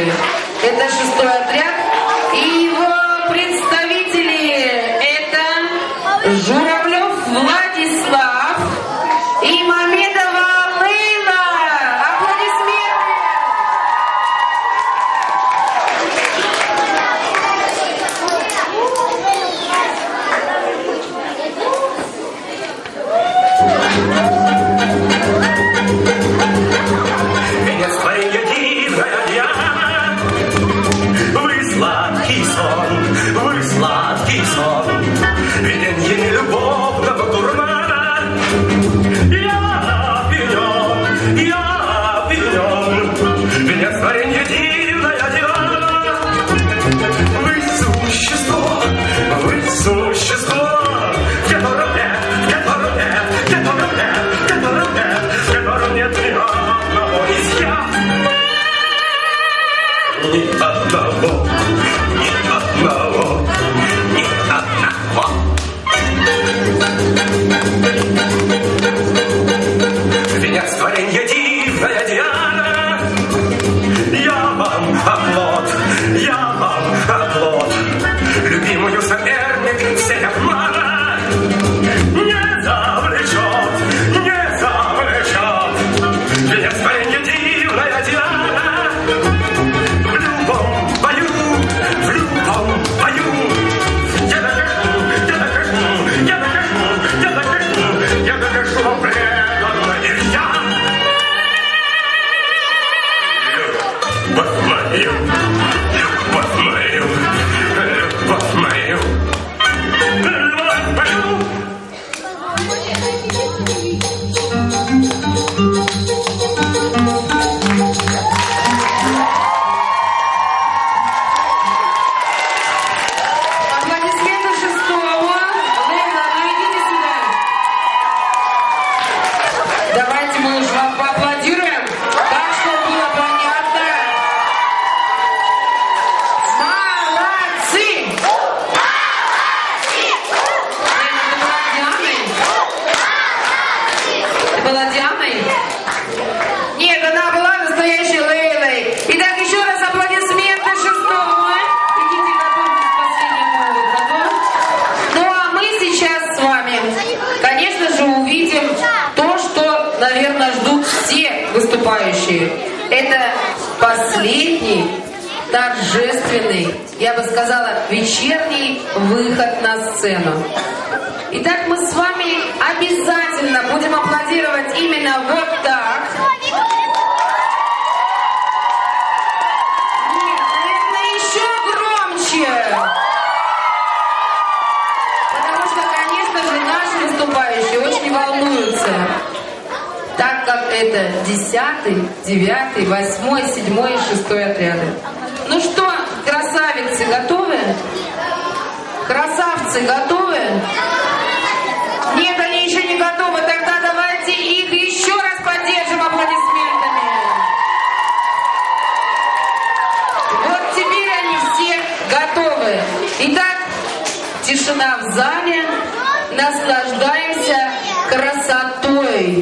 аплодисменты. Это шестой отряд. И его представители это Журавлев Владислав и Мамедова Лейла. Аплодисменты. Меня своя дивная Диана, вы сладкий сон, вы сладкий сон, виденье любовного дурмана. Я пьян, я пьян, меня своя дивная Диана, вы существо, вы существо, в котором нет, в котором нет, в котором нет, в котором нет, в котором нет ни одного из я. Ни одного, ни одного, ни одного. Венец творенья дивная Диана, я вам оплот, я вам оплот, любимую соперник в сеть обмана не завлечет, не завлечет. Венец творенья дивная Диана, в любом бою, в любом бою я докажу, я докажу, я докажу, я докажу, я докажу вам преданное я. Любовь мою, любовь мою, любовь мою, любовь мою. Аплодисменты шестого. Лейла, ну идите сюда. Давайте мы уж вам поаплодируем, так, чтобы было понятно. Молодцы! Лейла, ты была Дианой? Ты была Дианой? Нет, она была настоящей Лейлой. Итак, еще раз аплодисменты шестого. Идите, готовьтесь к последнему выходу. Ну а мы сейчас с вами, конечно же, увидим то, что, наверное, ждут все выступающие. Это последний, торжественный, я бы сказала, вечерний выход на сцену. Итак, мы с вами обязательно будем аплодировать именно вот так. Нет, наверное, еще громче. Потому что, конечно же, наши выступающие очень волнуются. Так как это десятый, девятый, восьмой, седьмой и шестой отряды. Ну что, красавицы, готовы? Красавцы, готовы? Нет, они еще не готовы. Тогда давайте их еще раз поддержим аплодисментами. Вот теперь они все готовы. Итак, тишина в зале. Наслаждаемся красотой.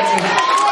кстати.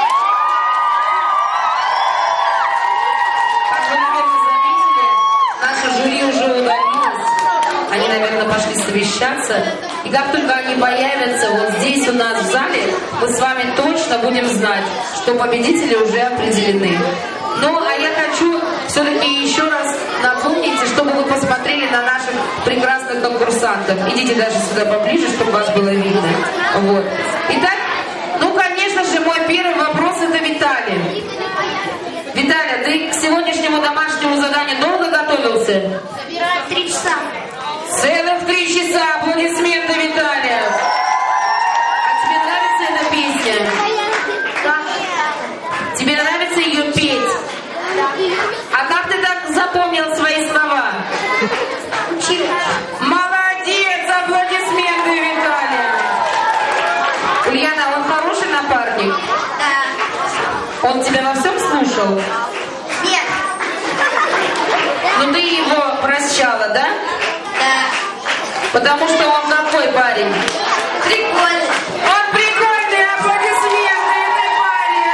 Как вы, наверное, заметили, наше жюри уже удалилось. Они, наверное, пошли совещаться. И как только они появятся вот здесь у нас в зале, мы с вами точно будем знать, что победители уже определены. Ну, а я хочу все-таки еще раз напомнить, чтобы вы посмотрели на наших прекрасных конкурсантов. Идите даже сюда поближе, чтобы вас было видно. Вот. Итак, ну, конечно же, мой первый вопрос — это Виталий. Виталий, ты к сегодняшнему домашнему заданию долго готовился? Три часа. Целых три часа. Аплодисменты, Виталия. А тебе нравится эта песня? Да. Тебе нравится ее петь? А как ты так запомнил свои слова? Учил. Молодец! Аплодисменты, Виталия. Ульяна, он хороший напарник? Да. Он тебя во всем слушал? Нет. Ну ты его прощала, да? Да. Потому что он какой парень? Прикольно. Он прикольный! Аплодисменты этой паре!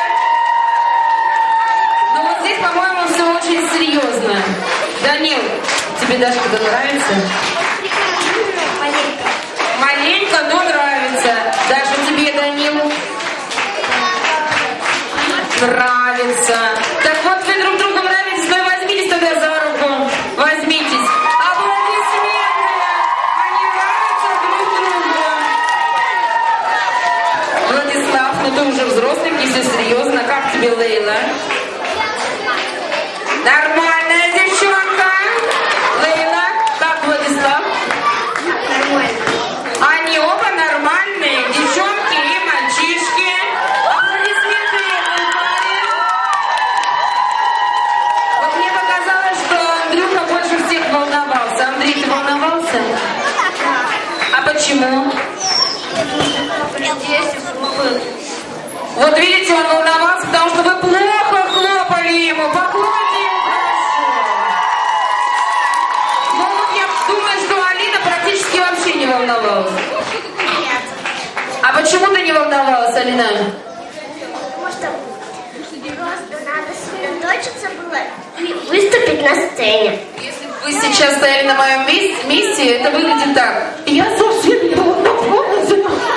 Но вот здесь, по-моему, все очень серьезно. Данил, тебе Дашка-то нравится? Маленько. Маленько, но нравится. Даша, тебе Данил? Нравится. Так вот, вы друг другу нравитесь, ну и возьмитесь тогда за руку. Возьмитесь. Аплодисменты! Они нравятся друг другу. Владислав, ну ты уже взрослый, не все серьезно. Как тебе Лейла? Нормальная девчонка. Лейла, как Владислав? Нормально. Они оба нормальные, девчонки и мальчишки. Аплодисменты этой паре. Вот мне показалось, что Андрюха больше всех волновался. Андрей, ты волновался? А почему? Вот видите, он волновался, потому что вы плохо хлопали ему. Похлопайте ему хорошо. Ну вот я думаю, что Алина практически вообще не волновалась. А почему ты не волновалась, Алина? Потому что просто надо сосредоточиться было и выступить на сцене. Если бы вы сейчас стояли на моем месте, месте, это выглядит так. Я совсем не волновалась.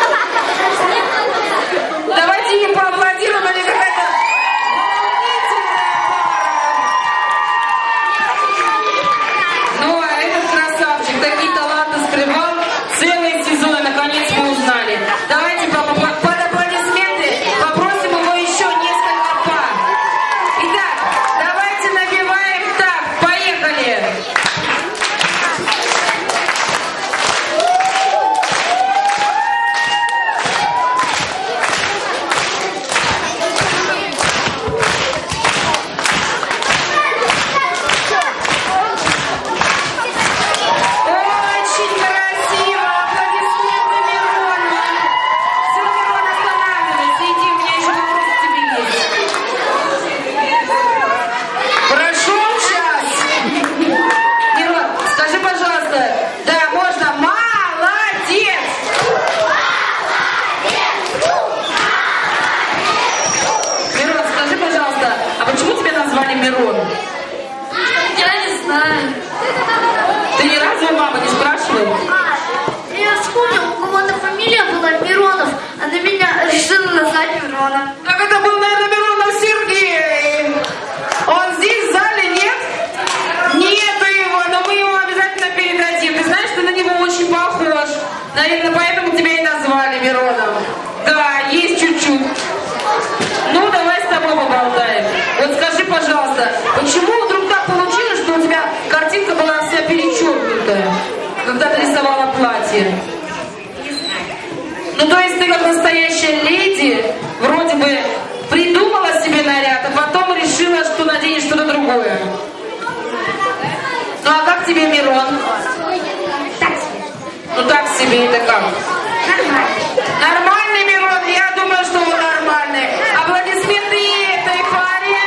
Давайте им поаплодируем, они какая-то волнительная пара. Ну, а этот красавчик такие таланты скрывал целый сезон, и наконец мы узнали. Давайте по- по- под аплодисменты попросим его еще несколько пар. Итак, давайте набиваем так, поехали. Очень красиво! Аплодисменты Мирону! Все, Мирон, останавливайся, иди, у меня еще вопрос к тебе есть. Прошел час. Мирон, скажи, пожалуйста, да, можно? Молодец! Мирон, скажи, пожалуйста, а почему тебя назвали Мирон? Я не знаю. Ты ни разу у мамы не спрашивал? А, я вспомнил, у кого-то фамилия была Миронов, а на меня решила назвать Миронов. Так это был, наверное, Миронов Сергей. Он здесь в зале, нет? Нету его, но мы ему обязательно передадим. Ты знаешь, ты на него очень похож. Наверное, поэтому тебя и назвали Мироном. Да, есть чуть-чуть. Ну, давай с тобой поболтаем. Вот скажи, пожалуйста, почему вдруг так получилось, что у тебя картинка была вся перечеркнутая, когда ты рисовала платье? Ну, то есть ты как настоящая леди вроде бы придумала себе наряд, а потом решила, что наденешь что-то другое. Ну, а как тебе Мирон? Так, Ну, так себе, это как? нормально. Нормальный Мирон? Я думаю, что он нормальный. Аплодисменты этой паре.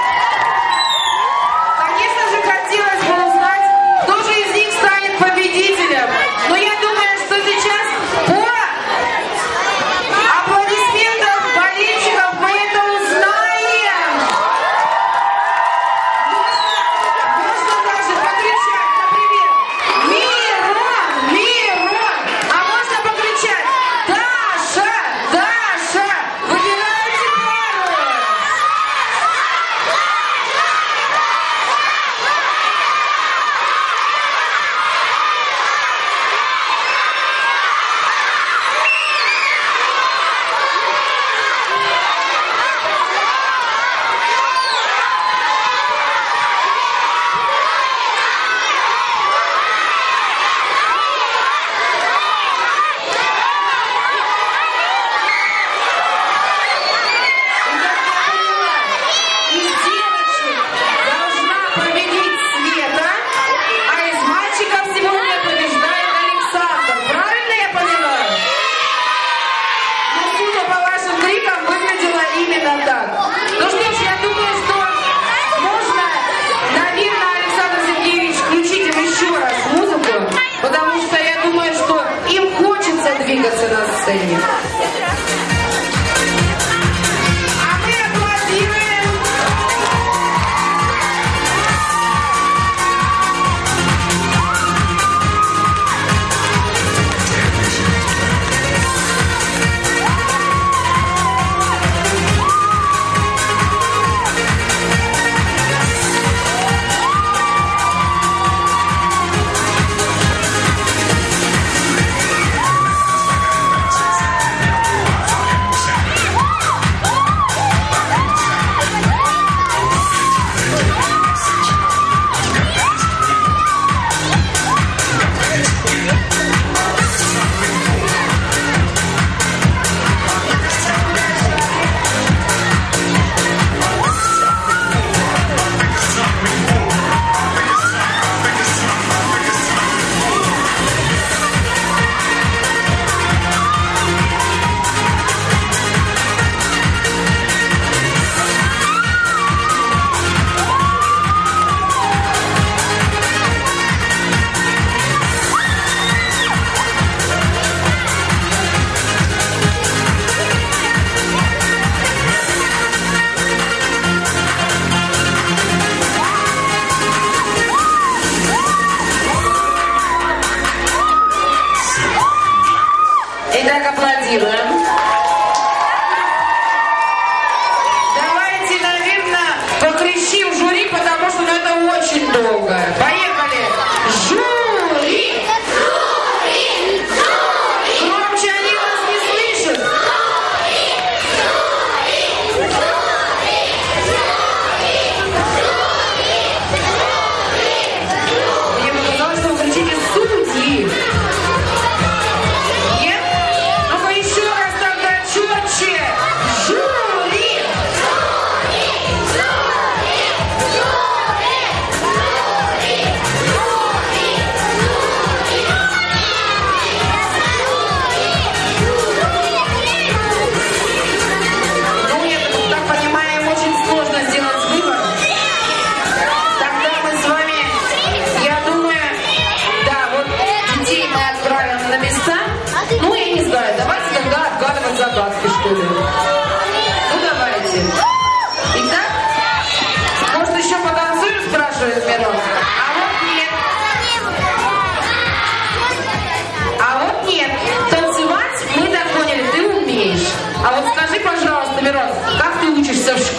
Конечно же, хотелось бы узнать, кто же из них станет победителем. Но я думаю, что сейчас по аплодисментам болельщиков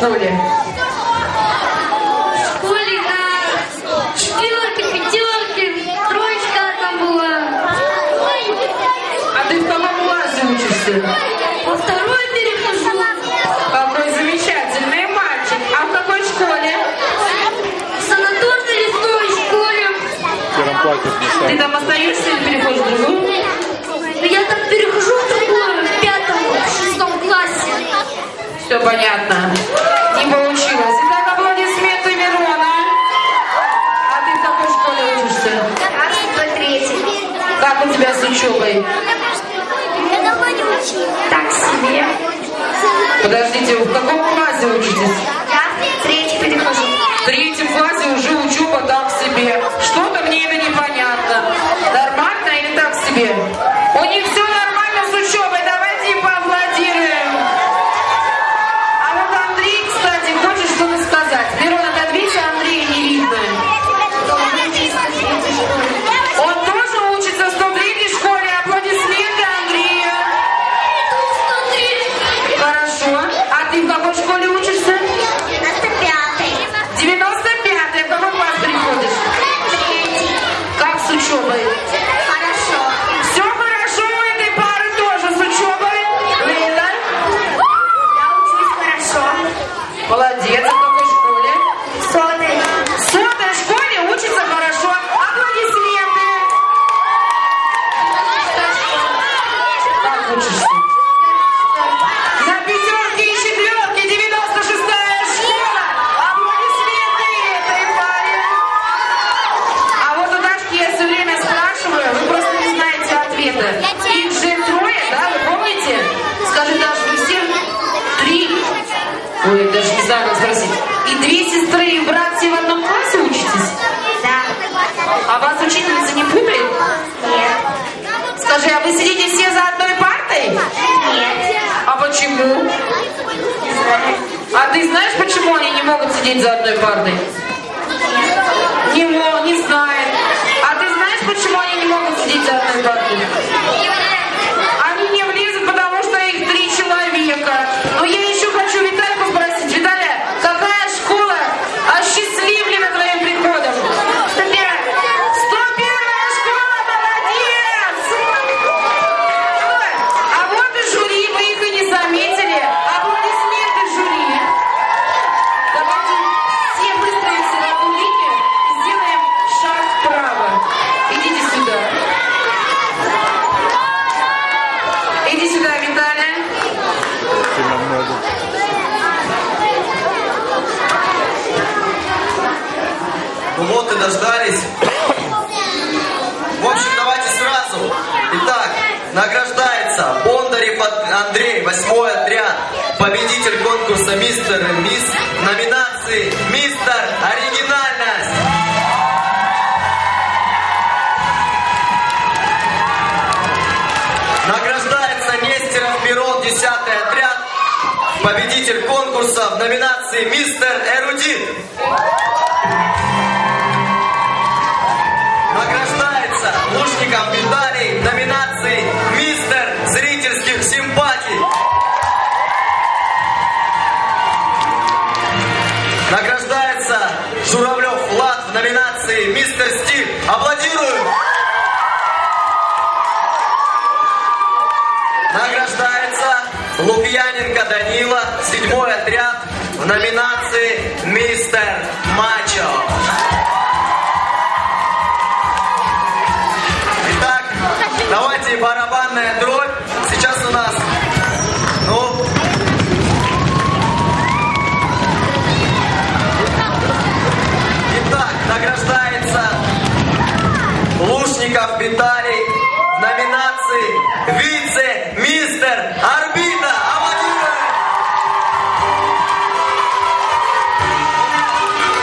школе? В школе на четверке, пятерке, троечка там была. А ты в каком классе учишься? Во второй перехожу. Какой замечательный мальчик. А в какой школе? В санаторной лесной школе. В первом классе не Ты там остаешься или переходишь в другую? Я там перехожу в другую, в пятом, в шестом классе. Все понятно. Не получилось. Итак, аплодисменты Мирона. А ты в какой школе учишься? В третьей. Как у тебя с учебой? Я давно не училась. Так себе. Подождите, вы в каком классе учитесь? Я в третий перехожу. В третьем классе уже учеба так себе. Что-то мне это непонятно. Нормально или так себе? У них все нормально с учебой. Давайте им поаплодируем. А вот Андрей, кстати, хочет что-то сказать. Мирон, отодвинься, Андрея не видно. Он тоже учится в сто третьей школе. Аплодисменты Андрею. Хорошо. А ты в какой школе учишься? девяносто пятый. девяносто пятый. В какой класс переходишь? Как с учебой? Хорошо. Все хорошо у этой пары тоже с учебой? Лиза? Я учусь хорошо. Молодец. А в какой школе? В сотой. В сотой школе учится хорошо. Аплодисменты. Как учишься? На пятерке и четверке девяносто шестая школа. Аплодисменты этой паре. А вот у Дашки я все время спрашиваю, вы просто не знаете ответа. Их же трое, да, вы помните? Скажи, Даша, вы все три? Ой, даже не знаю, как спросить. И две сестры и брат все в одном классе учитесь? Да. А вас учительница не пугает? Нет. Скажи, а вы сидите все за одной партой? Нет. А почему? Не знаю. А ты знаешь, почему они не могут сидеть за одной партой? Не, мо- не знает. А ты знаешь, почему они не могут сидеть за одной партой? Они не влезут, потому что их три человека. Но я еще хочу Витальку спросить. Виталя, какая школа осчастливлена твоим приходом? сто первая. сто первая школа, молодец! Ой, а вот и жюри, вы их и не заметили. Аплодисменты жюри. Давайте все выстроимся на одну линию и сделаем шаг вправо. Идите сюда. Иди сюда, Виталя. сильно много. Ну вот и дождались. В общем, давайте сразу. Итак, награждается Бондарев Андрей, восьмой отряд, победитель конкурса «Мистер и Мисс» в номинации «Мистер Оригинальность». Награждается Нестеров Мирон, десятый отряд, победитель конкурса в номинации «Мистер Эрудит». Награждается Лушников Виталий в номинации «Мистер зрительских симпатий». Награждается Журавлев Влад в номинации «Мистер Стиль». Аплодируем! Награждается Лукьяненко Данила, седьмой отряд, в номинации «Мистер Мачо». Итак, давайте барабанная дробь. Сейчас у нас, ну, итак, награждается Лушников Виталий в номинации «Вице-мистер Орбита». Аплодируем!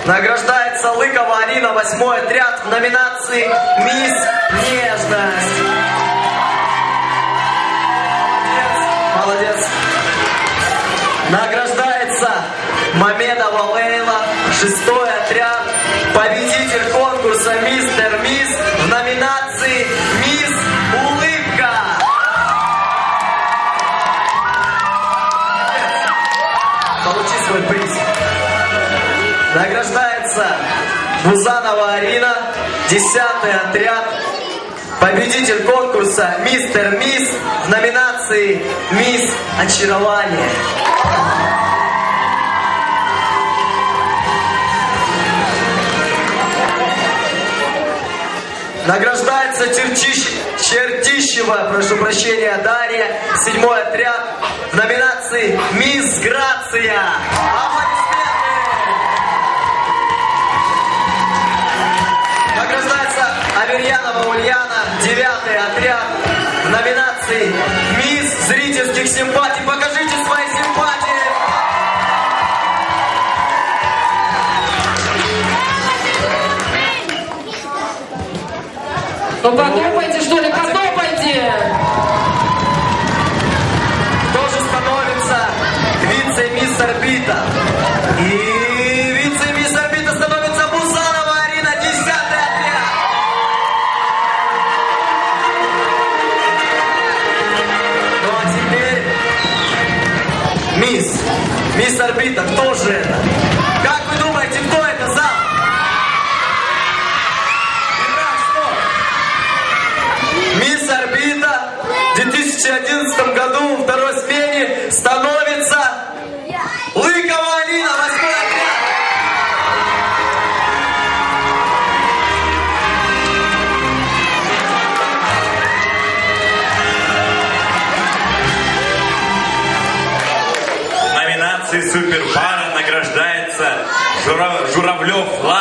Награждается Лыкова Алина, восьмой отряд в номинации «Мисс Нежность». Молодец. Награждается Мамедова Лейла, шестой отряд, победитель конкурса «Мистер Мисс» в номинации «Мисс Улыбка». Получи свой приз. Награждается Бузанова Арина, десятый отряд, победитель конкурса «Мистер Мисс» в номинации «Мисс Очарование». Награждается Чертищ... Чертищева, прошу прощения, Дарья, седьмой отряд в номинации «Мисс Грация». Награждается Аверьянова Ульяна, девятый отряд в номинации «Мисс зрительских симпатий». Покажите свои симпатии. Ну потопайте, что ли, потопайте! Тоже становится вице-мисс Орбита. И вице-мисс Орбита становится Бузанова Арина, десятый отряд. Ну а теперь мисс, мисс Орбита, кто же это? Как вы думаете, кто это, зал? Мисс Орбита в две тысячи одиннадцатом году во второй смене становится Лыкова Алина, восьмой отряд. В номинации «Суперпара» награждается Журавлев Влад.